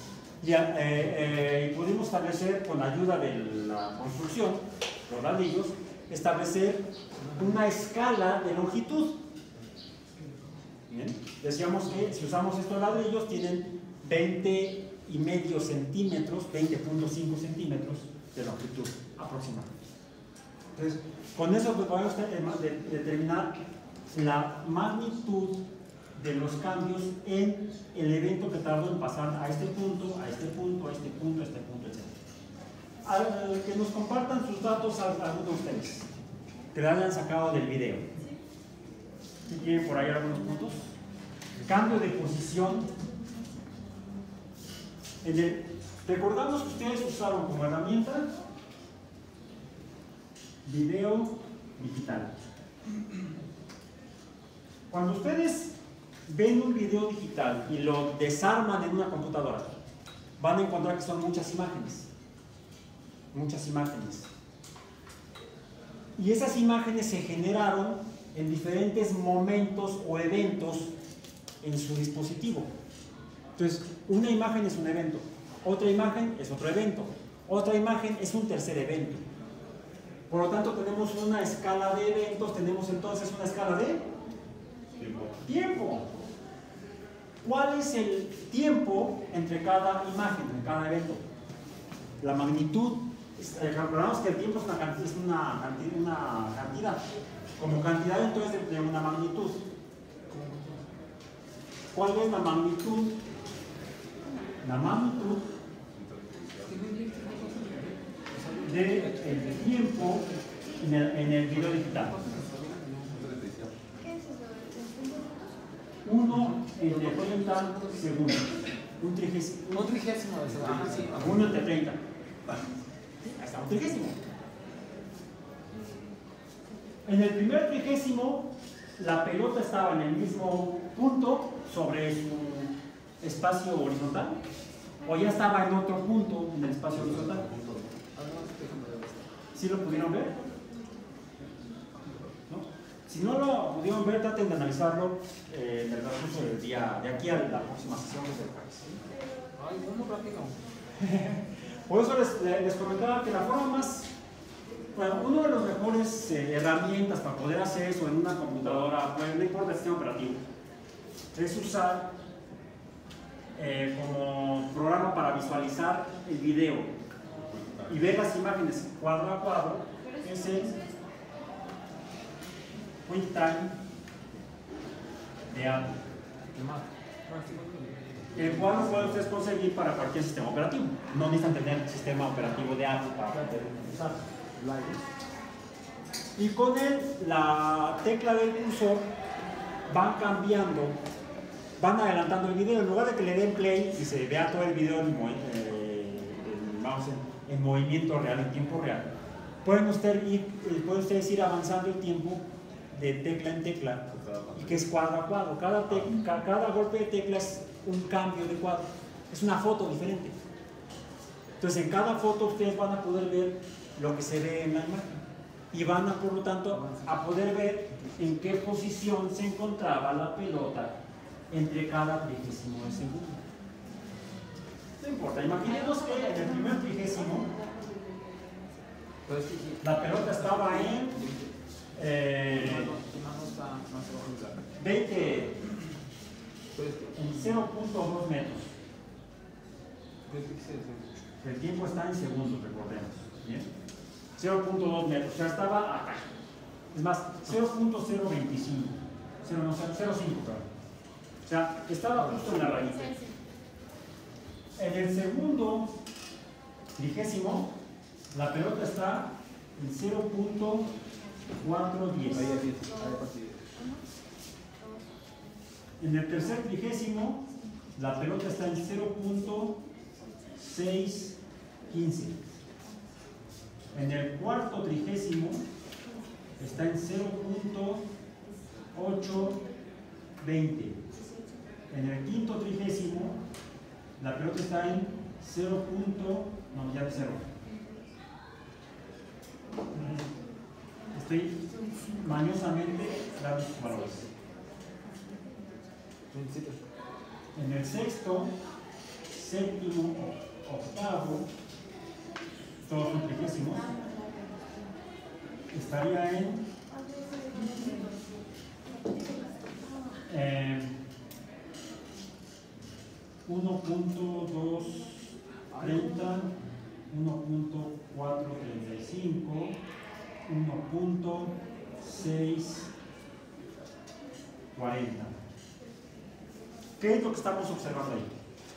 Y pudimos establecer, con ayuda de la construcción, los ladrillos, establecer una escala de longitud. Bien. Decíamos que si usamos estos ladrillos tienen 20,5 centímetros, 20,5 centímetros de longitud aproximadamente. Entonces, con eso pues podemos determinar la magnitud de los cambios en el evento que tardó en pasar a este punto, a este punto, a este punto, a este punto, etc. Que nos compartan sus datos a algunos de ustedes, que le hayan sacado del video. ¿Sí tienen por ahí algunos puntos? Cambio de posición. Recordamos que ustedes usaron como herramienta video digital. Cuando ustedes ven un video digital y lo desarman en una computadora, van a encontrar que son muchas imágenes. Muchas imágenes. Y esas imágenes se generaron en diferentes momentos o eventos en su dispositivo. Entonces, una imagen es un evento, otra imagen es otro evento, otra imagen es un tercer evento. Por lo tanto, tenemos una escala de eventos, tenemos entonces una escala de tiempo. ¿Cuál es el tiempo entre cada imagen, en cada evento? La magnitud. Recordamos que el tiempo es una cantidad. Como cantidad entonces de una magnitud. ¿Cuál es la magnitud? La magnitud del tiempo en el video digital. 1 entre 30 segundos. Un trigésimo de segundo. 1 entre 30. Ahí está, un trigésimo. En el primer trigésimo, la pelota estaba en el mismo punto sobre su espacio horizontal, o ya estaba en otro punto en el espacio horizontal. ¿Sí lo pudieron ver? ¿No? Si no lo pudieron ver, traten de analizarlo en el transcurso del día, de aquí a la próxima sesión que se Por eso les comentaba que la forma más, bueno, uno de los mejores herramientas para poder hacer eso en una computadora, pues no importa el sistema operativo, es usar como programa para visualizar el video y ver las imágenes cuadro a cuadro. Es el QuickTime de Apple, el cual lo pueden ustedes conseguir para cualquier sistema operativo. No necesitan tener el sistema operativo de Apple para poder usarlo. Y con él, la tecla del cursor va cambiando van adelantando el video. En lugar de que le den play y se vea todo el video en movimiento real, en tiempo real, pueden ustedes ir avanzando el tiempo de tecla en tecla, y que es cuadro a cuadro. Cada golpe de tecla es un cambio de cuadro, es una foto diferente. Entonces en cada foto ustedes van a poder ver lo que se ve en la imagen, y van a, por lo tanto, a poder ver en qué posición se encontraba la pelota entre cada trigésimo de segundo. No importa, imaginemos que en el primer trigésimo la pelota estaba en 0.2 metros. El tiempo está en segundos, recordemos. ¿Bien? 0.2 metros, o sea, estaba acá. Es más, 0.025. 0.05, perdón. O sea, estaba justo en la raíz. En el segundo trigésimo, la pelota está en 0.410. En el tercer trigésimo, la pelota está en 0.615. En el cuarto trigésimo está en 0.820. En el quinto trigésimo la pelota está en 0. No, ya de 0. Estoy mañosamente dando sus valores. En el sexto, séptimo, octavo, todos son trigésimos, estaría en 1.230, 1.435, 1.640. ¿Qué es lo que estamos observando ahí?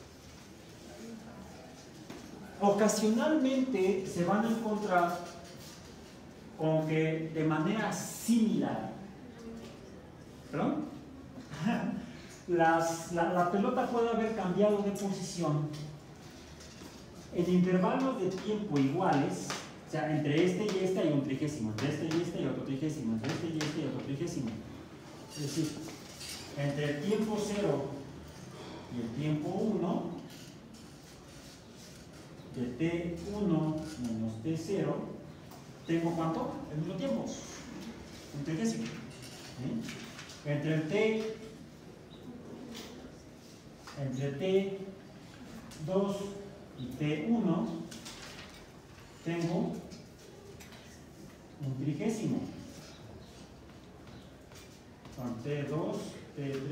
Ocasionalmente se van a encontrar con que de manera similar, ¿perdón? La pelota puede haber cambiado de posición en intervalos de tiempo iguales. O sea, entre este y este hay un trigésimo, entre este y este hay otro trigésimo, entre este y este hay otro trigésimo. Es decir, entre el tiempo 0 y el tiempo 1, de T1 menos T0, tengo ¿cuánto? El mismo tiempo, un trigésimo. Entre T2 y T1 tengo un trigésimo. Son T2, T3,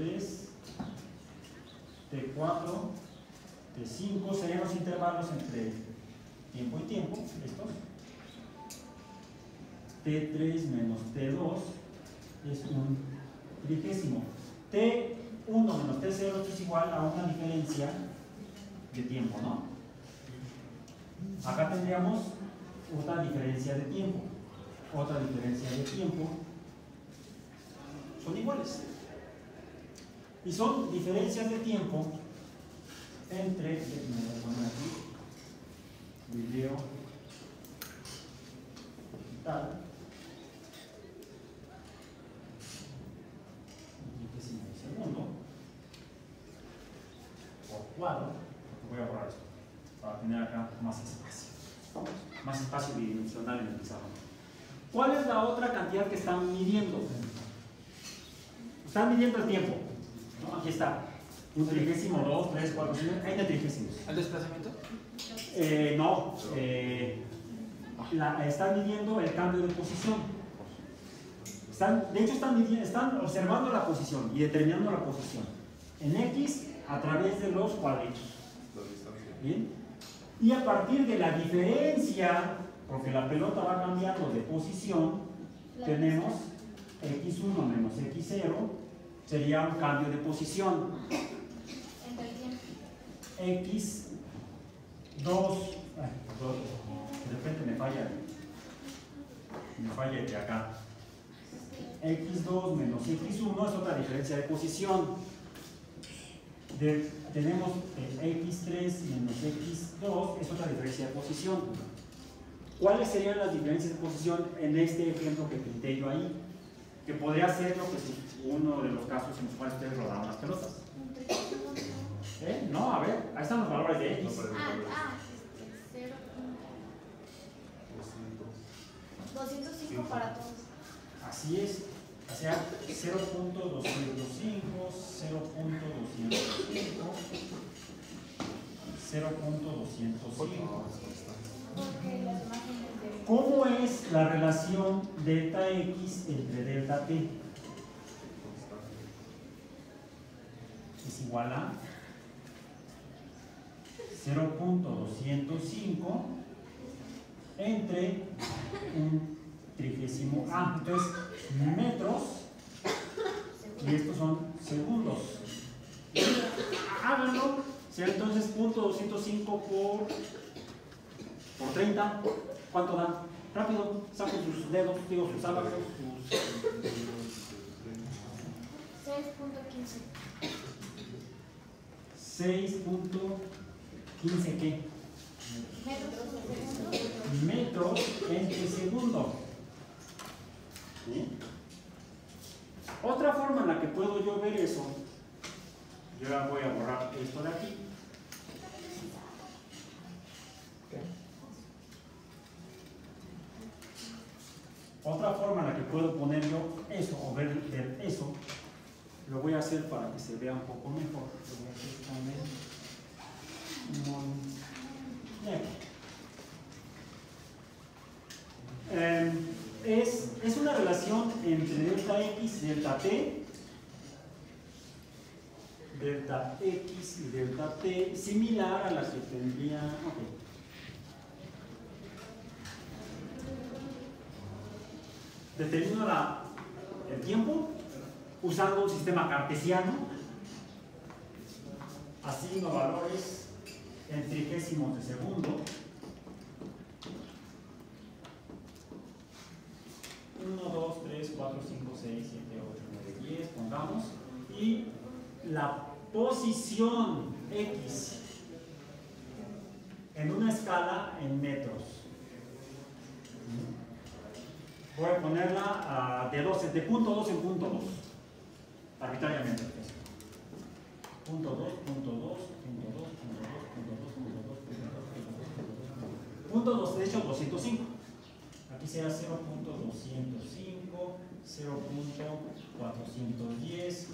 T4, T5, serían los intervalos entre tiempo y tiempo, estos. T3 menos T2 es un trigésimo. T1 menos T0 es igual a una diferencia de tiempo, ¿no? Acá tendríamos otra diferencia de tiempo. Otra diferencia de tiempo. Son iguales. Y son diferencias de tiempo entre, me voy a poner aquí, video digital, trigésimo de segundo, por cuadro. Voy a borrar esto para tener acá más espacio bidimensional en el pizarrón. ¿Cuál es la otra cantidad que están midiendo? Están midiendo el tiempo, ¿no? Aquí está. Un trigésimo, 2, 3, 4, 5, hay de trigésimos. ¿El desplazamiento? No. Están midiendo el cambio de posición. De hecho, están observando la posición y determinando la posición en X a través de los cuadritos. ¿Bien? Y a partir de la diferencia, porque la pelota va cambiando de posición, tenemos X1 menos X0, sería un cambio de posición. X2, de repente me falla de acá. X2 menos X1 es otra diferencia de posición. tenemos x3 menos x2, es otra diferencia de posición. ¿Cuáles serían las diferencias de posición en este ejemplo que pinté yo ahí? Que podría ser lo que es uno de los casos en los cuales ustedes rodaron las pelotas. No, a ver, ahí están los valores de x. 205 para todos. Así es, o sea, 0.205, 0.205, 0.205. ¿Cómo es la relación delta x entre delta t? Es igual a 0.205 entre un trigésimo. Entonces metros y estos son segundos. Háganlo. Será entonces 0.205 por 30. ¿Cuánto dan? Rápido, saquen sus dedos, digo sus ábacos, sus 6.15 ¿qué? Metros entre segundo. ¿Sí? Otra forma en la que puedo yo ver eso, yo ya voy a borrar esto de aquí. Otra forma en la que puedo poner yo eso o ver eso, lo voy a hacer para que se vea un poco mejor. Lo voy a hacer es una relación entre delta x y delta t, delta x y delta t, similar a la que tendría. Determino el tiempo usando un sistema cartesiano, asigno valores en trigésimos de segundo, 1, 2, 3, 4, 5, 6, 7, 8, 9, 10, pongamos, y la posición x en una escala en metros. Voy a ponerla de punto 2 en punto 2, arbitrariamente. Punto 2, punto 2, punto 2, punto 2, punto 2, punto 2, punto 2, punto 2, punto 2, de hecho 205. Aquí será 0.205, 0.410,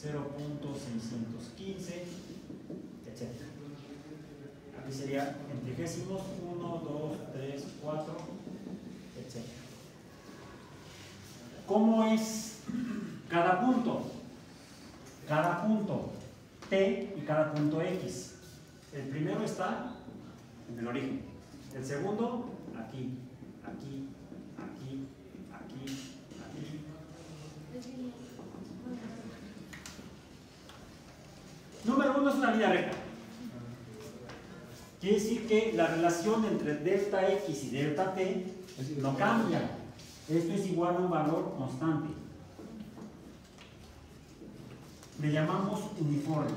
0.615, etc. Aquí sería en trigésimos 1, 2, 3, 4, etc. ¿Cómo es cada punto? Cada punto T y cada punto X. El primero está en el origen. El segundo, aquí, aquí, aquí, aquí, aquí. Número 1 es una línea recta. Quiere decir que la relación entre delta X y delta T no cambia. Esto es igual a un valor constante. Le llamamos uniforme.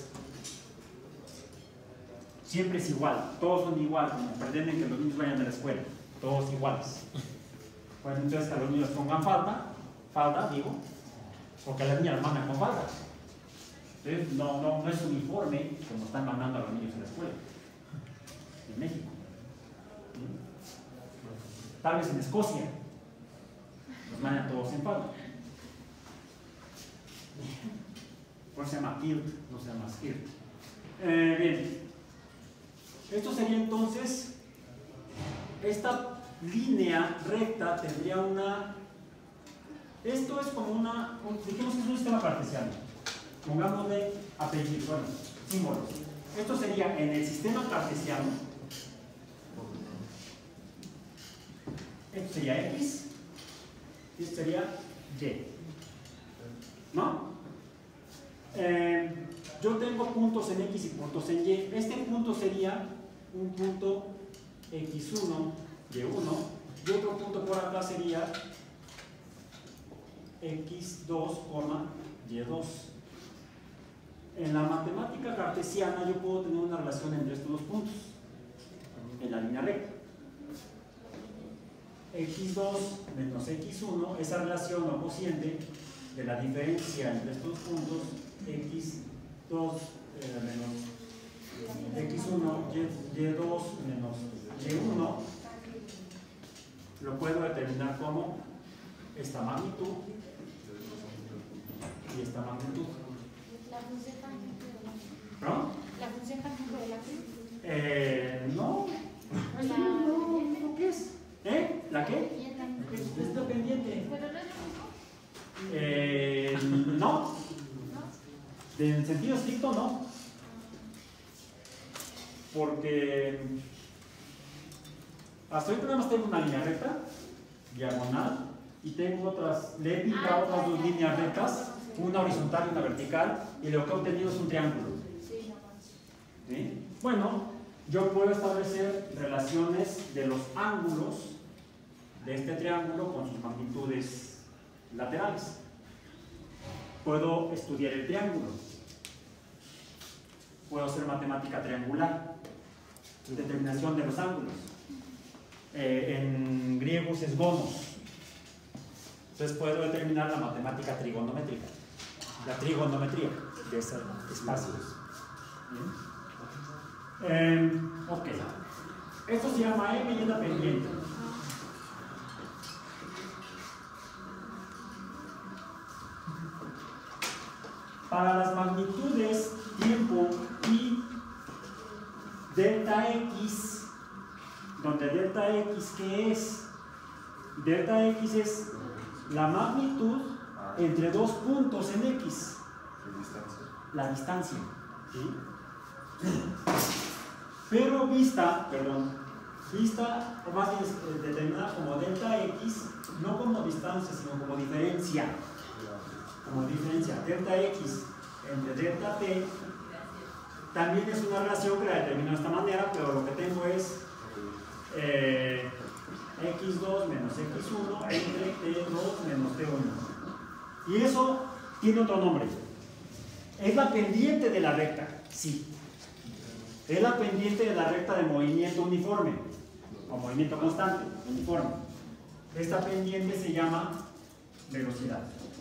Siempre es igual, todos son igual, como pretenden que los niños vayan a la escuela, todos iguales. Bueno, entonces a los niños pongan falda, digo, porque a las niñas las mandan con falda. Entonces no es uniforme como están mandando a los niños a la escuela en México. Tal vez en Escocia los mandan todos en falda. Por eso se llama kilt, no se llama skirt. Bien, esto sería entonces, esta línea recta tendría esto es como dijimos que es un sistema cartesiano, pongámosle apellidos, bueno, símbolos. Esto sería en el sistema cartesiano, esto sería X, y esto sería Y, ¿no? Yo tengo puntos en X y puntos en Y. Este punto sería un punto X1, Y1, y otro punto por acá sería X2, Y2. En la matemática cartesiana yo puedo tener una relación entre estos dos puntos, en la línea recta. X2 menos X1, esa relación o cociente de la diferencia entre estos puntos, X2 menos X1, Y2 menos Y1, lo puedo determinar como esta magnitud y esta magnitud. La función tangente de la cruz. ¿No? La función tangente de la cruz. No. No, ¿qué es? ¿La qué? Esta pendiente. ¿Pero no es lo mismo? No. En sentido estricto, no. Porque hasta ahorita nada más tengo una línea recta, diagonal, y tengo otras, le he pintado otras dos líneas rectas, una horizontal y una vertical, y lo que he obtenido es un triángulo. ¿Sí? Bueno, yo puedo establecer relaciones de los ángulos de este triángulo con sus magnitudes laterales. Puedo estudiar el triángulo. Puedo hacer matemática triangular, determinación de los ángulos. En griego es gonos. Entonces puedo determinar la matemática trigonométrica, la trigonometría de esos espacios. Ok. Esto se llama M y es la pendiente. Para las magnitudes tiempo y delta X, donde delta X, ¿qué es? Delta X es la magnitud entre dos puntos en X. La distancia. ¿Sí? Pero vista, o más bien determinada como delta X, no como distancia, sino como diferencia. Delta X entre delta T también es una relación que la determino de esta manera, pero lo que tengo es X2 menos X1 entre T2 menos T1. Y eso tiene otro nombre. Es la pendiente de la recta, sí. Es la pendiente de la recta de movimiento uniforme, o movimiento constante, uniforme. Esta pendiente se llama velocidad.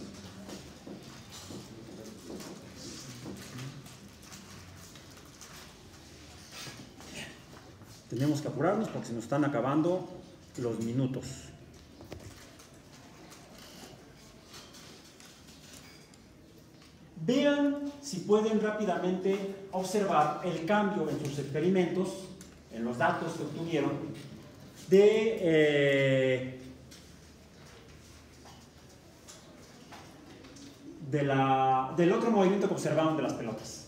Tenemos que apurarnos porque se nos están acabando los minutos. Vean si pueden rápidamente observar el cambio en sus experimentos, en los datos que obtuvieron, del otro movimiento que observaron de las pelotas.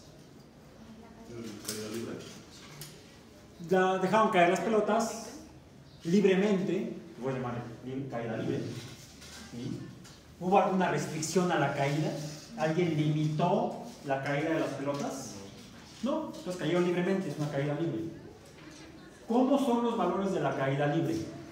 Dejaron caer las pelotas libremente, voy a llamarle caída libre. ¿Sí? ¿Hubo alguna restricción a la caída? ¿Alguien limitó la caída de las pelotas? No, entonces cayeron libremente, es una caída libre. ¿Cómo son los valores de la caída libre?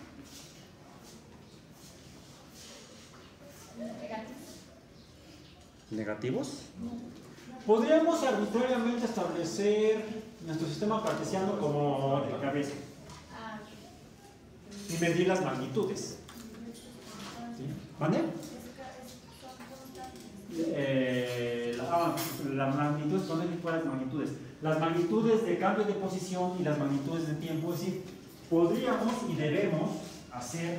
¿Negativos? Podríamos arbitrariamente establecer nuestro sistema cartesiano como de cabeza y medir las magnitudes. ¿Sí? ¿Vale? Las magnitudes, ¿cuáles magnitudes? Las magnitudes de cambio de posición y las magnitudes de tiempo. Es decir, podríamos y debemos hacer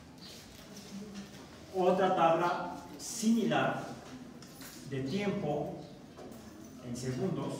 otra tabla similar de tiempo en segundos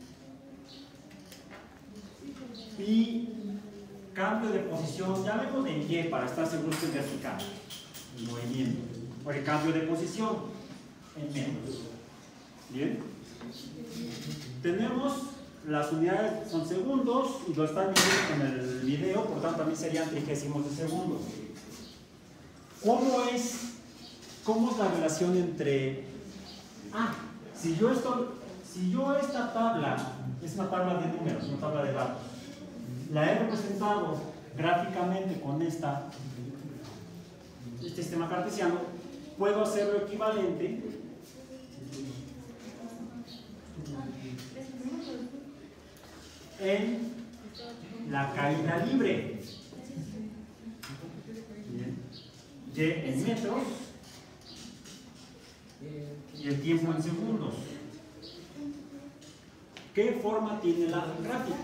y cambio de posición, llamemos de Y para estar seguros que es vertical el movimiento, o el cambio de posición en metros. Bien, tenemos las unidades, son segundos y lo están viendo en el video, por tanto también serían trigésimos de segundo. ¿Cómo es la relación entre si yo esta tabla es una tabla de números, una tabla de datos, la he representado gráficamente con este sistema cartesiano, puedo hacerlo equivalente en la caída libre. Y en metros y el tiempo en segundos. ¿Qué forma tiene la gráfica?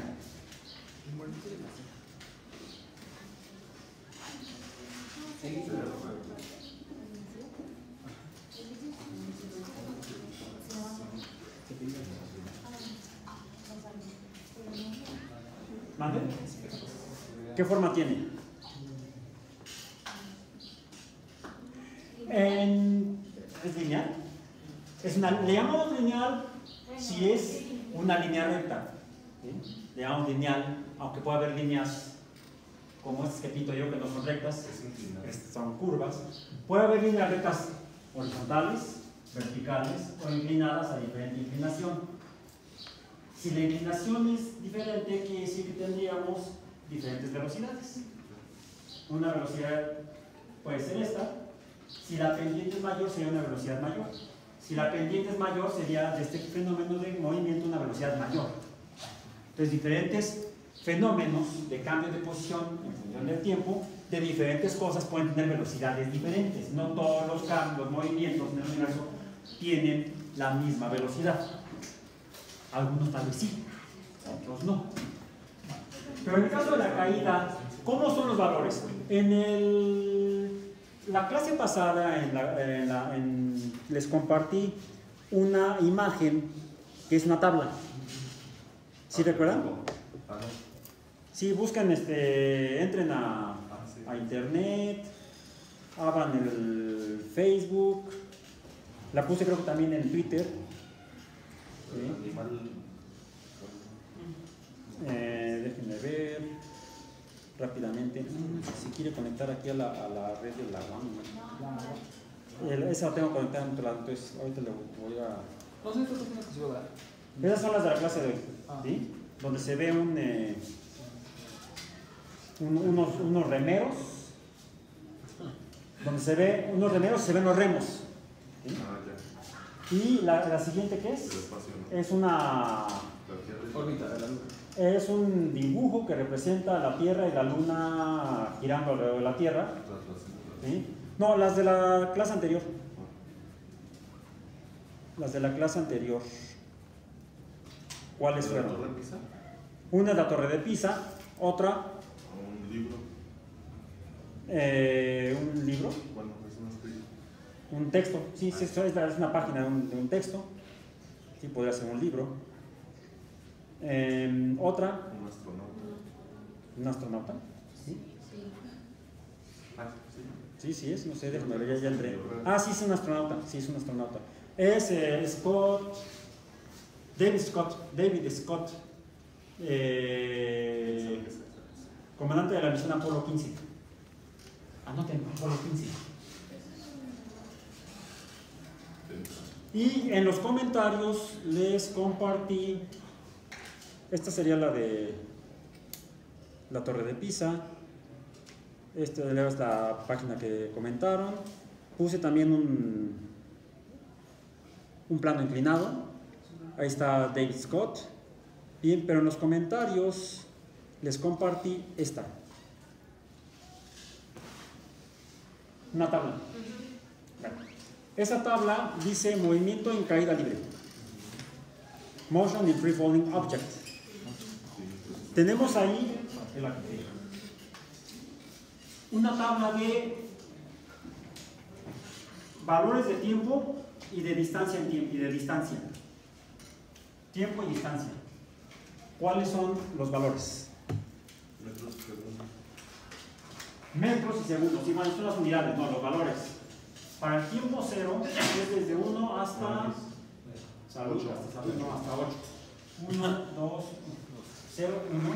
¿Mande? ¿Qué forma tiene? ¿Es lineal? Le llamamos lineal si es una línea recta. ¿Sí? Le llamamos lineal, aunque pueda haber líneas como estas que pinto yo, que no son rectas, son curvas. Puede haber líneas rectas horizontales, verticales o inclinadas a diferente inclinación. Si la inclinación es diferente, quiere decir que tendríamos diferentes velocidades. Una velocidad puede ser esta. Si la pendiente es mayor, sería una velocidad mayor. Si la pendiente es mayor, sería de este fenómeno de movimiento una velocidad mayor. Entonces, diferentes fenómenos de cambio de posición en función del tiempo de diferentes cosas pueden tener velocidades diferentes. No todos los cambios, los movimientos en el universo tienen la misma velocidad. Algunos tal vez sí, otros no. Pero en el caso de la caída, ¿cómo son los valores? En la clase pasada les compartí una imagen que es una tabla. ¿Sí recuerdan? Sí, buscan, entren a internet, abran el Facebook, la puse creo que también en Twitter. ¿Sí? Déjenme ver rápidamente. Si quiere conectar aquí a la red de la RAM. Esa la tengo conectada, entonces ahorita le voy a. No sé, esto es una exclusiva, ¿verdad? Esas son las de la clase de hoy, ¿sí? Donde se ve unos remeros. Donde se ve unos remeros, se ven los remos. ¿Sí? Y la siguiente, ¿qué es? Es una órbita de la Luna. Es un dibujo que representa la Tierra y la Luna girando alrededor de la Tierra. ¿Sí? No, las de la clase anterior. Las de la clase anterior. ¿Cuáles fueron? Una es la Torre de Pisa, otra. Un libro. ¿Un libro? Bueno, es un escrito. Un texto, sí, es una página de un texto. Sí, podría ser un libro. Otra. Un astronauta. ¿Un astronauta? ¿Sí? Sí. Sí, es, no sé, déjame ver, ya entré. Ah, sí, es un astronauta, sí, es un astronauta. Es David Scott, comandante de la misión Apolo 15. Anoten, Apolo 15. Y en los comentarios les compartí, esta sería la de la Torre de Pisa, esta es la página que comentaron, puse también un plano inclinado, ahí está David Scott, bien, pero en los comentarios les compartí esta, una tabla. Bueno, esa tabla dice movimiento en caída libre, motion in free falling object. Tenemos ahí una tabla de valores de tiempo y de distancia en tiempo y de distancia. Tiempo y distancia. ¿Cuáles son los valores? Metros y segundos. Metros y segundos. Sí, bueno, son las unidades, no, los valores. Para el tiempo cero es desde 1 hasta. Salud, hasta 8. 1, 2, 0, 1.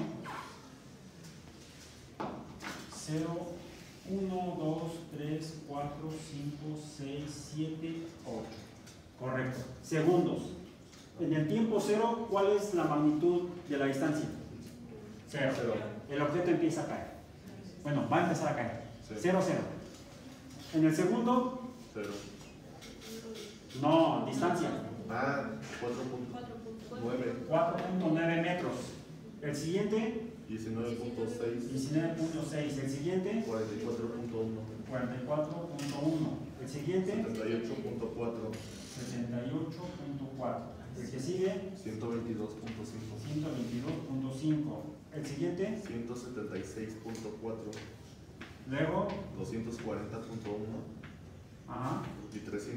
0, 1, 2, 3, 4, 5, 6, 7, 8. Correcto. Segundos. En el tiempo cero, ¿cuál es la magnitud de la distancia? 0. El objeto empieza a caer. Bueno, va a empezar a caer. 0, 0. En el segundo. 0. No, distancia. Ah, 4.9. 4.9 metros. El siguiente, 19.6. 19.6. El siguiente, 44.1. 44.1. El siguiente, 78.4. 78.4. El que sigue, 122.5. 122.5. El siguiente, 176.4. luego, 240.1. ajá. Y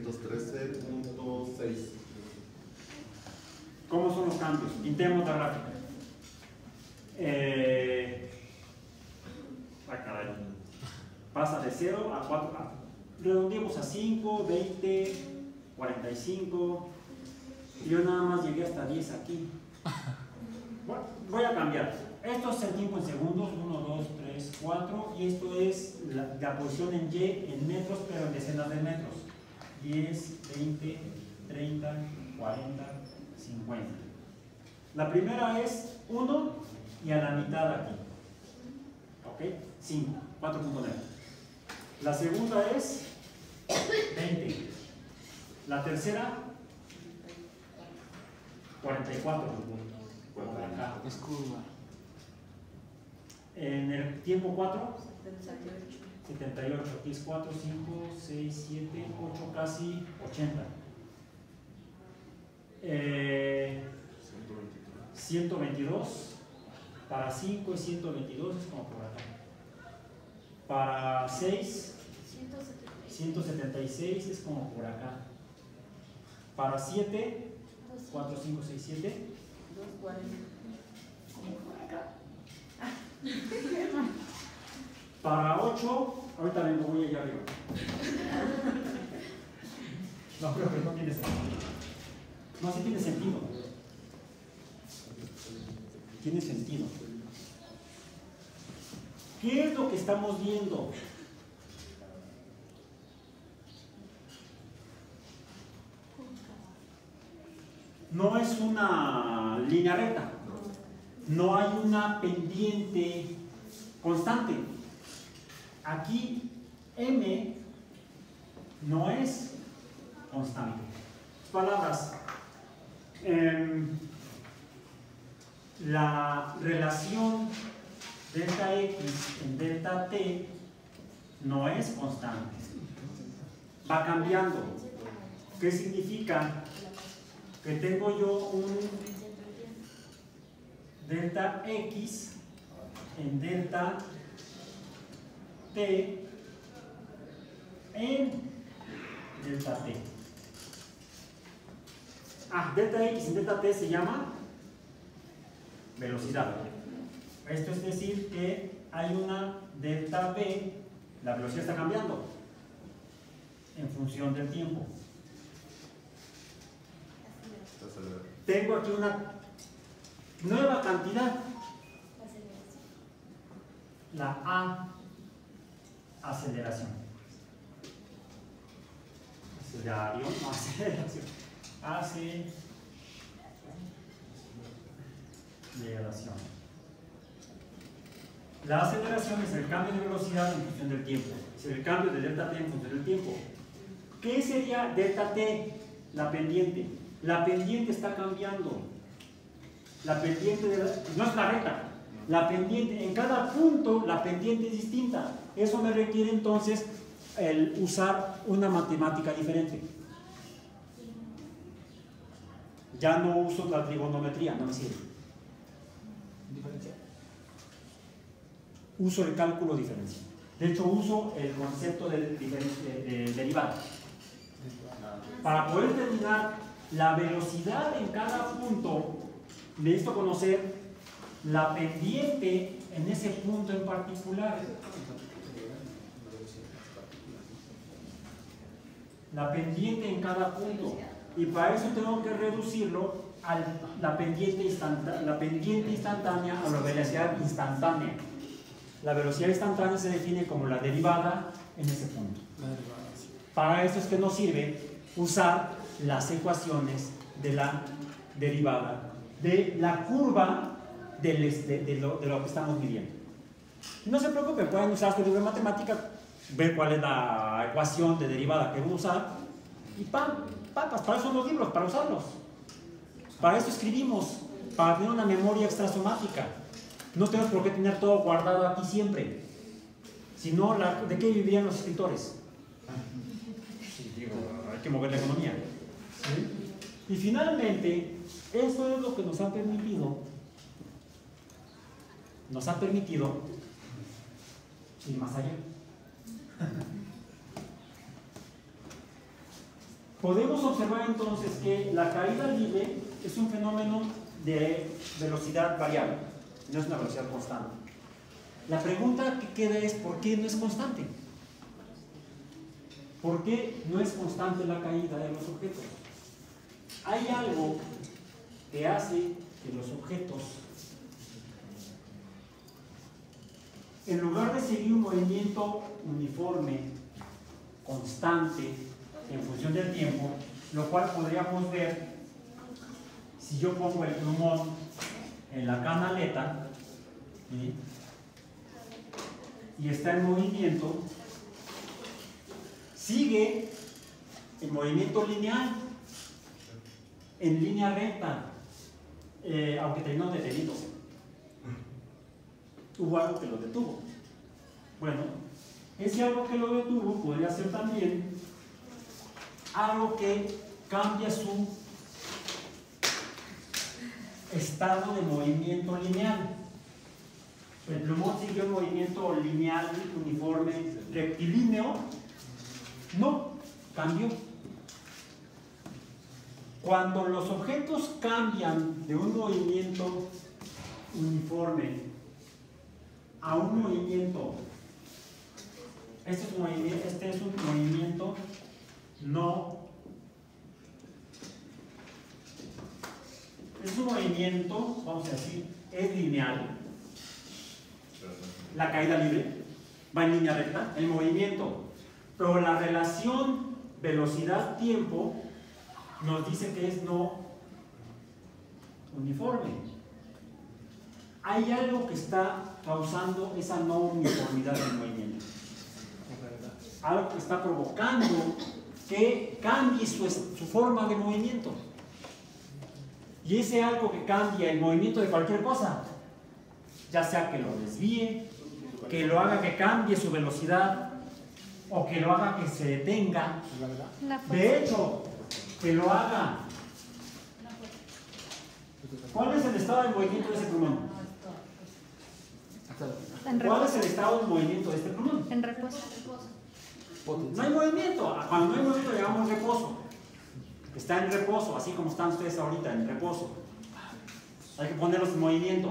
313.6. ¿Cómo son los cambios? Pintemos la gráfica. Caray. Pasa de 0 a 4. Redondeemos a 5, 20, 45. Y yo nada más llegué hasta 10 aquí. Bueno, voy a cambiar. Esto es el tiempo en segundos. 1, 2, 3, 4. Y esto es la posición en Y en metros, pero en decenas de metros. 10, 20, 30, 40, 50. La primera es 1 y a la mitad aquí. ¿Ok? 5, 4.9. La segunda es 20. La tercera, 44. Por acá. Es curva. En el tiempo 4, 78. Aquí es 4, 5, 6, 7, 8, casi 80. 122. Para 5 es 122, es como por acá. Para 6, 176 es como por acá. Para 7, 4, 5, 6, 7. Como por acá. Para 8, ahorita vengo, voy allá arriba. No, creo que no tiene sentido. No, sí tiene sentido. Tiene sentido. ¿Qué es lo que estamos viendo? No es una línea recta. No hay una pendiente constante. Aquí M no es constante. Palabras. La relación delta X en delta T no es constante. Va cambiando. ¿Qué significa? Que tengo yo un delta X en delta T en delta T. Delta X en delta T se llama velocidad. Esto es decir que hay una delta V, la velocidad está cambiando en función del tiempo. Tengo aquí una nueva cantidad, la A, aceleración. Aceleración. La aceleración es el cambio de velocidad en función del tiempo. Es el cambio de delta T en función del tiempo. ¿Qué sería delta T? La pendiente. La pendiente está cambiando. La pendiente no es la recta. La pendiente, en cada punto, la pendiente es distinta. Eso me requiere entonces el usar una matemática diferente. Ya no uso la trigonometría, no me sirve. Uso el cálculo diferencial. De hecho, uso el concepto de derivada. Para poder determinar la velocidad en cada punto, necesito conocer la pendiente en ese punto en particular. La pendiente en cada punto. Y para eso tengo que reducirlo a la pendiente instantánea a la velocidad instantánea. La velocidad instantánea se define como la derivada en ese punto. Para eso es que nos sirve usar las ecuaciones de la derivada de la curva de lo que estamos midiendo. No se preocupen, pueden usar este libro de matemática, ver cuál es la ecuación de derivada que voy a usar Y papas, para eso son los libros, para usarlos. Para eso escribimos, para tener una memoria extrasomática. No tenemos por qué tener todo guardado aquí siempre. Si no, ¿de qué vivirían los escritores? Sí, digo, hay que mover la economía. ¿Sí? Y finalmente, eso es lo que nos ha permitido ir más allá. Podemos observar entonces que la caída libre es un fenómeno de velocidad variable, no es una velocidad constante. La pregunta que queda es ¿por qué no es constante? ¿Por qué no es constante la caída de los objetos? Hay algo que hace que los objetos, en lugar de seguir un movimiento uniforme, constante, en función del tiempo, lo cual podríamos ver si yo pongo el plumón en la canaleta, ¿sí?, y está en movimiento, sigue en movimiento lineal, en línea recta, aunque terminó detenido. Hubo algo que lo detuvo. Bueno, ese algo que lo detuvo podría ser también algo que cambia su estado de movimiento lineal. El plumón siguió un movimiento lineal, uniforme, rectilíneo. No, cambió. Cuando los objetos cambian de un movimiento uniforme a un movimiento, este es un movimiento no, es un movimiento, vamos a decir, es lineal. La caída libre va en línea recta, el movimiento, pero la relación velocidad-tiempo nos dice que es no uniforme. Hay algo que está causando esa no uniformidad del movimiento. Algo que está provocando que cambie su forma de movimiento. Y ese algo que cambia el movimiento de cualquier cosa, ya sea que lo desvíe, que lo haga que cambie su velocidad, o que lo haga que se detenga. De hecho, que lo haga. ¿Cuál es el estado de movimiento de ese plumón? ¿Cuál es el estado de movimiento de este plumón? En reposo. No hay movimiento. Cuando no hay movimiento le llamamos reposo. Está en reposo, así como están ustedes ahorita, en reposo. Hay que ponerlos en movimiento.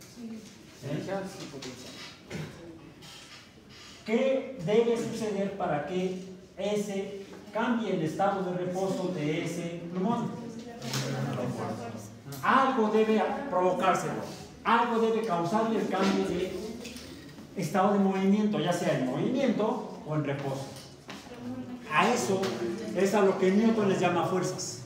¿Qué debe suceder para que ese cambie el estado de reposo de ese plumón? Algo debe provocárselo. Algo debe causarle el cambio de estado de movimiento, ya sea en movimiento o en reposo. A eso es a lo que Newton les llama fuerzas.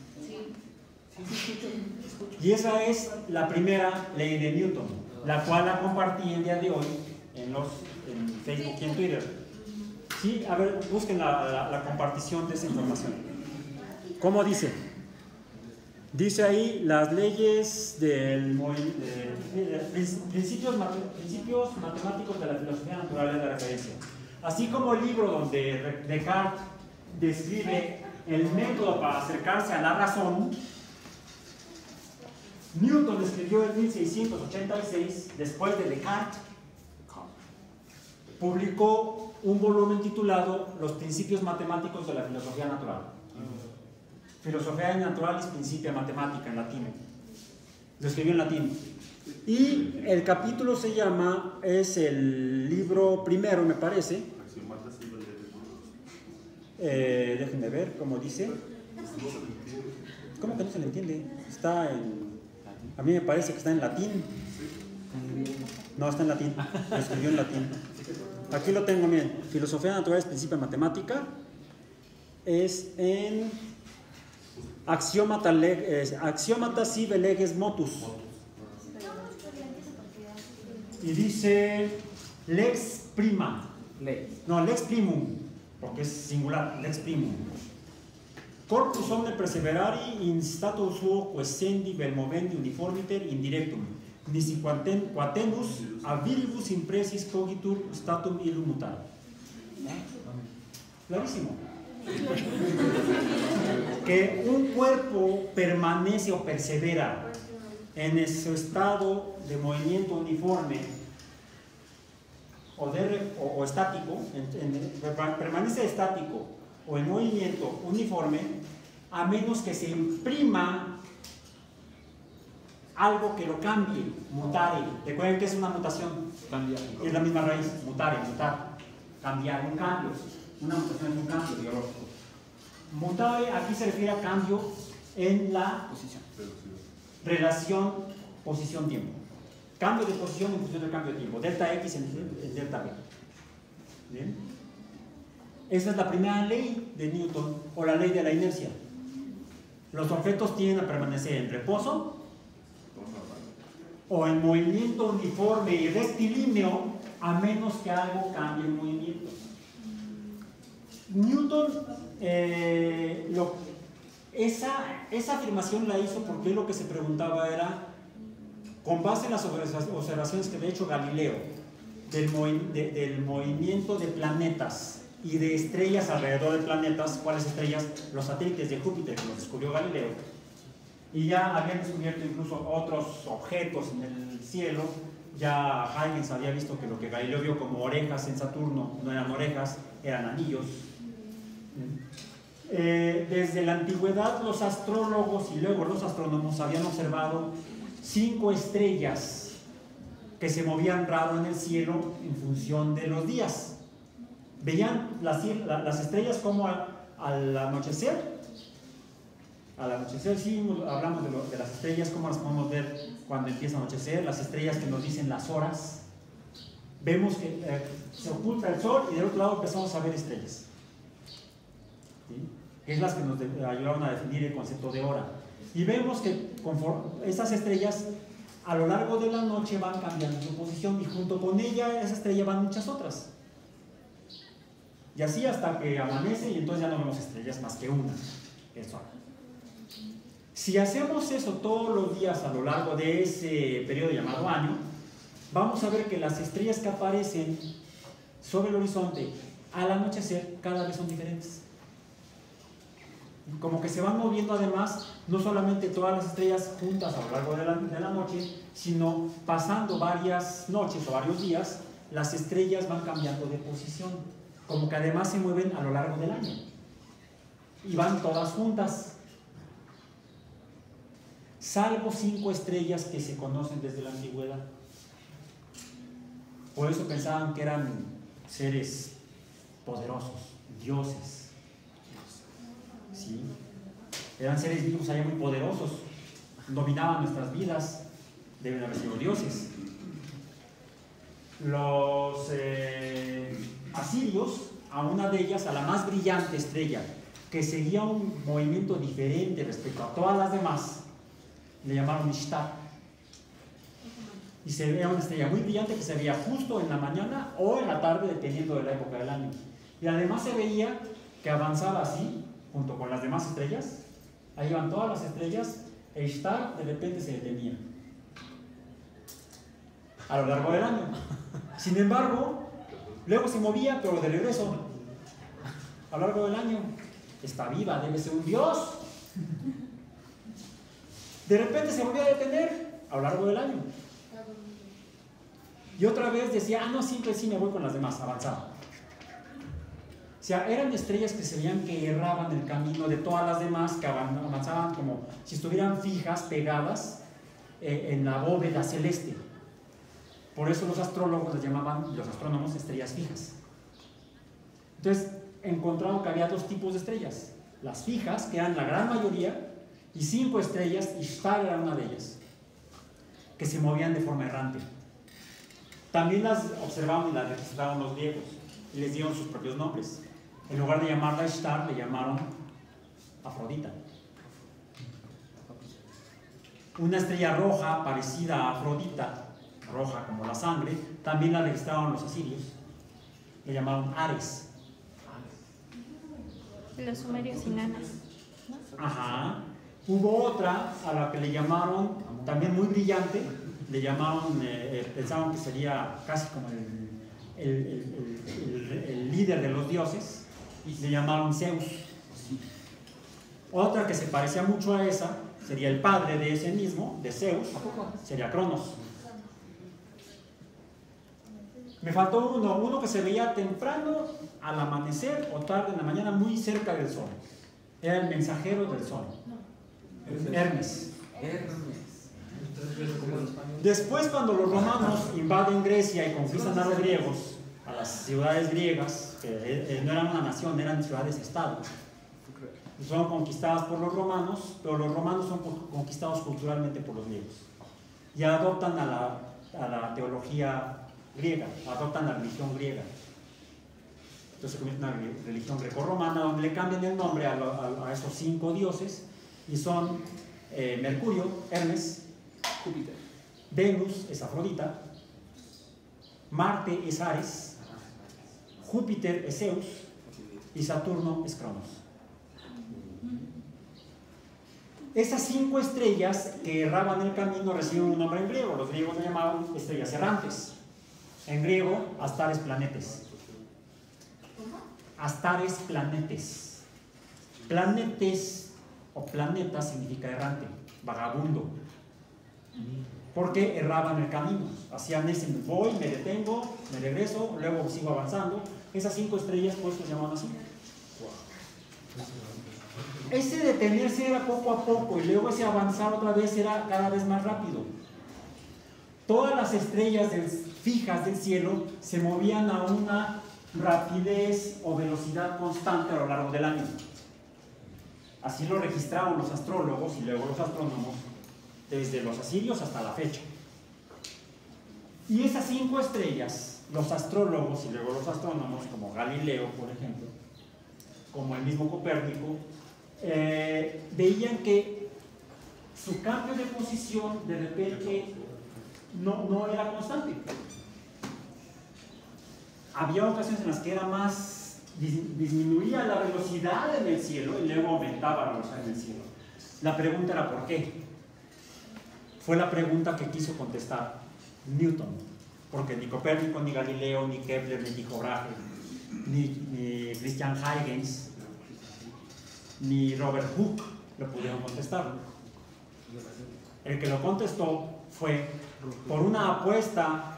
Y esa es la primera ley de Newton, la cual la compartí el día de hoy en Facebook y en Twitter. Sí, a ver, busquen la compartición de esa información. ¿Cómo dice? Dice ahí las leyes principios matemáticos de la filosofía natural de la referencia. Así como el libro donde Descartes describe el método para acercarse a la razón, Newton escribió en 1686, después de Descartes, publicó un volumen titulado Los principios matemáticos de la filosofía natural. Filosofía Naturalis Principia Mathematica en latín. Lo escribió en latín. Y el capítulo se llama, es el libro primero, me parece. Déjenme ver cómo dice. ¿Cómo que no se le entiende? Está en... A mí me parece que está en latín. No, está en latín. Lo escribió en latín. Aquí lo tengo, miren. Filosofía Naturalis Principia Mathematica. Es en Axiomata sive leges motus. Y dice lex prima. No, lex primum, porque es singular, lex primum. Corpus omne perseverari in status suo quesendi vel movendi uniformiter indirectum, nisi quatenus a viribus impresis cogitur statum illum mutare. Clarísimo. Que un cuerpo permanece o persevera en su estado de movimiento uniforme o estático, permanece estático o en movimiento uniforme, a menos que se imprima algo que lo cambie, mutare. Recuerden que es una mutación, Cambiar. es la misma raíz, mutare, mutar, cambiar, un cambio. Una mutación es un cambio biológico. Mutare aquí se refiere a cambio en la Posición. relación posición-tiempo. Cambio de posición en función del cambio de tiempo. Delta X en delta B. ¿Bien? Esa es la primera ley de Newton, o la ley de la inercia. Los objetos tienden a permanecer en reposo o en movimiento uniforme y rectilíneo, a menos que algo cambie el movimiento. Newton esa afirmación la hizo porque lo que se preguntaba era, con base en las observaciones que había hecho Galileo del movimiento de planetas y de estrellas alrededor de planetas. ¿Cuáles estrellas? Los satélites de Júpiter, que los descubrió Galileo, y ya habían descubierto incluso otros objetos en el cielo. Ya Huygens había visto que lo que Galileo vio como orejas en Saturno no eran orejas, eran anillos. Desde la antigüedad los astrólogos y luego los astrónomos habían observado 5 estrellas que se movían raro en el cielo en función de los días. Veían las estrellas como al anochecer. Al anochecer, sí, hablamos de las estrellas, cómo las podemos ver cuando empieza a anochecer, las estrellas que nos dicen las horas. Vemos que se oculta el sol y del otro lado empezamos a ver estrellas. ¿Sí? Es las que nos ayudaron a definir el concepto de hora. Y vemos que conforme estas estrellas a lo largo de la noche van cambiando su posición, y junto con ella, esa estrella, van muchas otras. Y así hasta que amanece, y entonces ya no vemos estrellas más que una, el sol. Si hacemos eso todos los días a lo largo de ese periodo llamado año, vamos a ver que las estrellas que aparecen sobre el horizonte al anochecer cada vez son diferentes. Como que se van moviendo, además, no solamente todas las estrellas juntas a lo largo de la noche, sino pasando varias noches o varios días, las estrellas van cambiando de posición, como que además se mueven a lo largo del año y van todas juntas, salvo 5 estrellas que se conocen desde la antigüedad. Por eso pensaban que eran seres poderosos, dioses. ¿Sí? Eran seres vivos allá muy poderosos, dominaban nuestras vidas, deben haber sido dioses. Los asirios, a una de ellas, a la más brillante estrella, que seguía un movimiento diferente respecto a todas las demás, le llamaron Ishtar. Y se veía una estrella muy brillante que se veía justo en la mañana o en la tarde, dependiendo de la época del año. Y además se veía que avanzaba así, junto con las demás estrellas. Ahí iban todas las estrellas, e Ishtar de repente se detenía a lo largo del año. Sin embargo, luego se movía, pero de regreso a lo largo del año. Está viva, debe ser un dios. De repente se volvía a detener a lo largo del año. Y otra vez decía, no, siempre sí me voy con las demás, avanzaba. O sea, eran estrellas que se veían que erraban el camino de todas las demás, que avanzaban como si estuvieran fijas, pegadas en la bóveda celeste. Por eso los astrólogos les llamaban, los astrónomos, estrellas fijas. Entonces, encontraron que había 2 tipos de estrellas. Las fijas, que eran la gran mayoría, y 5 estrellas, Ishtar era una de ellas, que se movían de forma errante. También las observaron y las registraron los griegos, y les dieron sus propios nombres. En lugar de llamarla Ishtar, le llamaron Afrodita. Una estrella roja parecida a Afrodita, roja como la sangre, también la registraron los asirios, le llamaron Ares. Los sumerios y nanas. Ajá. Hubo otra a la que le llamaron, también muy brillante, le llamaron, pensaban que sería casi como el líder de los dioses, y le llamaron Zeus. Otra que se parecía mucho a esa sería el padre de ese mismo, de Zeus, sería Cronos. Me faltó uno que se veía temprano al amanecer o tarde en la mañana, muy cerca del sol. Era el mensajero del sol, Hermes. Después, cuando los romanos invaden Grecia y conquistan a los griegos, a las ciudades griegas, que no eran una nación, eran ciudades-estado, son conquistadas por los romanos, pero los romanos son conquistados culturalmente por los griegos y adoptan a la teología griega, adoptan la religión griega. Entonces se convierte en una religión grecorromana, donde le cambian el nombre a esos 5 dioses, y son Mercurio, Hermes, Júpiter, Venus es Afrodita, Marte es Ares, Júpiter es Zeus y Saturno es Cronos. Esas 5 estrellas que erraban el camino reciben un nombre en griego. Los griegos le llamaban estrellas errantes. En griego, Astares Planetes. Astares Planetes. Planetes o planeta significa errante, vagabundo. Porque erraban el camino. Hacían ese, voy, me detengo, me regreso, luego sigo avanzando. Esas 5 estrellas, pues, se llaman así. Ese detenerse era poco a poco y luego ese avanzar otra vez era cada vez más rápido. Todas las estrellas fijas del cielo se movían a una rapidez o velocidad constante a lo largo del año. Así lo registraron los astrólogos y luego los astrónomos desde los asirios hasta la fecha. Y esas 5 estrellas, los astrólogos y luego los astrónomos, como Galileo, por ejemplo, como el mismo Copérnico, veían que su cambio de posición de repente no era constante. Había ocasiones en las que era más, disminuía la velocidad en el cielo y luego aumentaba la velocidad en el cielo. La pregunta era ¿por qué? Fue la pregunta que quiso contestar Newton, porque ni Copérnico, ni Galileo, ni Kepler, ni Tycho Brahe, ni Christian Huygens, ni Robert Hooke lo pudieron contestar. El que lo contestó fue por una apuesta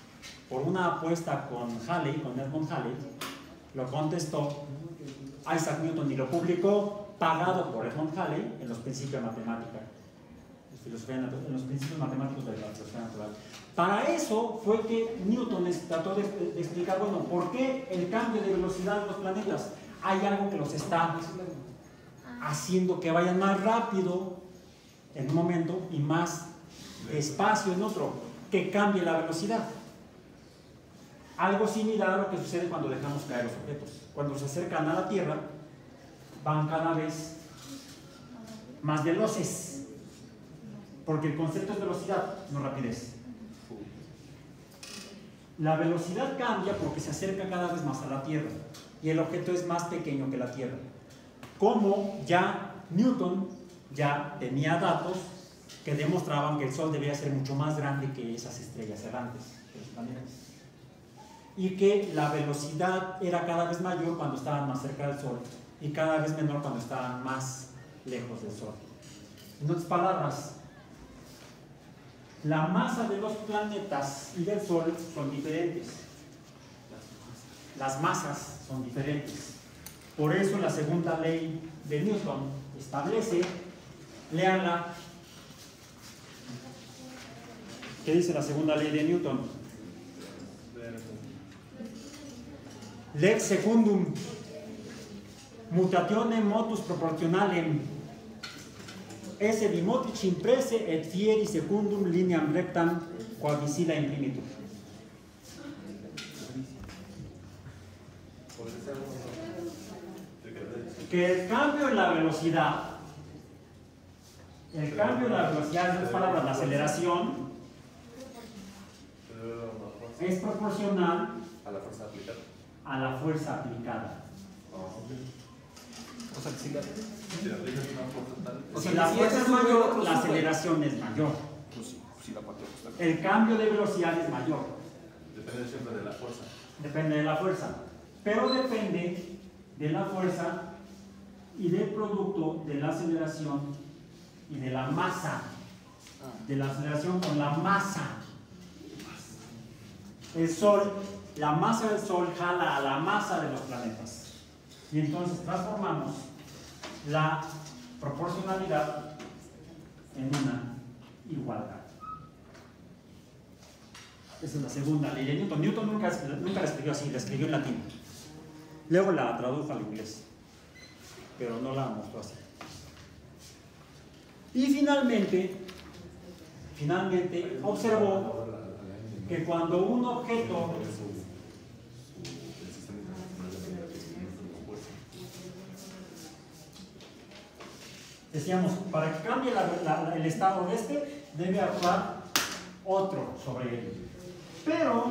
con Halley, con Edmund Halley, lo contestó Isaac Newton y lo publicó pagado por Edmund Halley en los principios de matemática, en los principios matemáticos de la filosofía natural. Para eso fue que Newton trató de explicar, bueno, ¿por qué el cambio de velocidad de los planetas? Hay algo que los está haciendo que vayan más rápido en un momento y más despacio en otro, que cambie la velocidad. Algo similar a lo que sucede cuando dejamos caer los objetos. Cuando se acercan a la Tierra, van cada vez más veloces, porque el concepto es velocidad, no rapidez. La velocidad cambia porque se acerca cada vez más a la Tierra y el objeto es más pequeño que la Tierra. Como ya Newton ya tenía datos que demostraban que el Sol debía ser mucho más grande que esas estrellas errantes, que los planetas, y que la velocidad era cada vez mayor cuando estaban más cerca del Sol y cada vez menor cuando estaban más lejos del Sol. En otras palabras, la masa de los planetas y del Sol son diferentes. Las masas son diferentes. Por eso la segunda ley de Newton establece, léanla. ¿Qué dice la segunda ley de Newton? Lex secundum mutationem motus proportionalem esse bimotic imprese et fieri secundum lineam rectam quadricila imprimitur. Que el cambio en la velocidad, en otras palabras, la aceleración, es proporcional a la fuerza aplicada. a la fuerza aplicada. O sea, si la, Si aplicas una fuerza tal, O sea, Si la si fuerza esta es sube, mayor, otro la sube. aceleración es mayor. pues sí, sí la parte está. El cambio de velocidad es mayor. depende siempre de la fuerza. Depende de la fuerza. Pero depende de la fuerza y del producto de la aceleración y de la masa. De la aceleración con la masa. El Sol, la masa del Sol jala a la masa de los planetas. Y entonces transformamos la proporcionalidad en una igualdad. Esa es la segunda ley de Newton. Newton nunca la escribió así, la escribió en latín. Luego la tradujo al inglés, pero no la mostró así. Y finalmente observó que cuando un objeto El sistema internacional de relaciones de la fuerza. decíamos, para que cambie el estado de este, debe actuar otro sobre él. Pero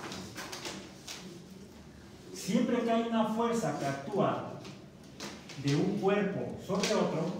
siempre que hay una fuerza que actúa de un cuerpo sobre otro,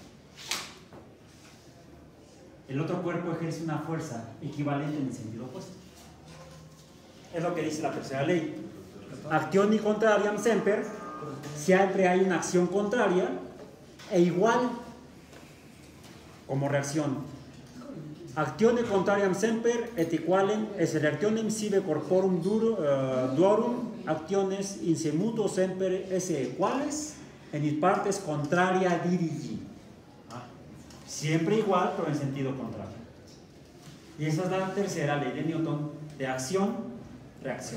el otro cuerpo ejerce una fuerza equivalente en el sentido opuesto. Es lo que dice la tercera ley. Actione contrariam semper, siempre hay una acción contraria e igual como reacción. Actione contrariam semper et equalem esse reactionem sive corporum duorum actiones in se mutuo semper esse equales en it partes contraria dirigi. Siempre igual, pero en sentido contrario. Y esa es la tercera ley de Newton de acción-reacción.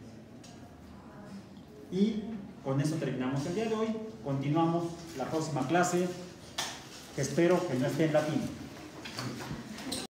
Y con eso terminamos el día de hoy. Continuamos la próxima clase, que espero que no esté en latín.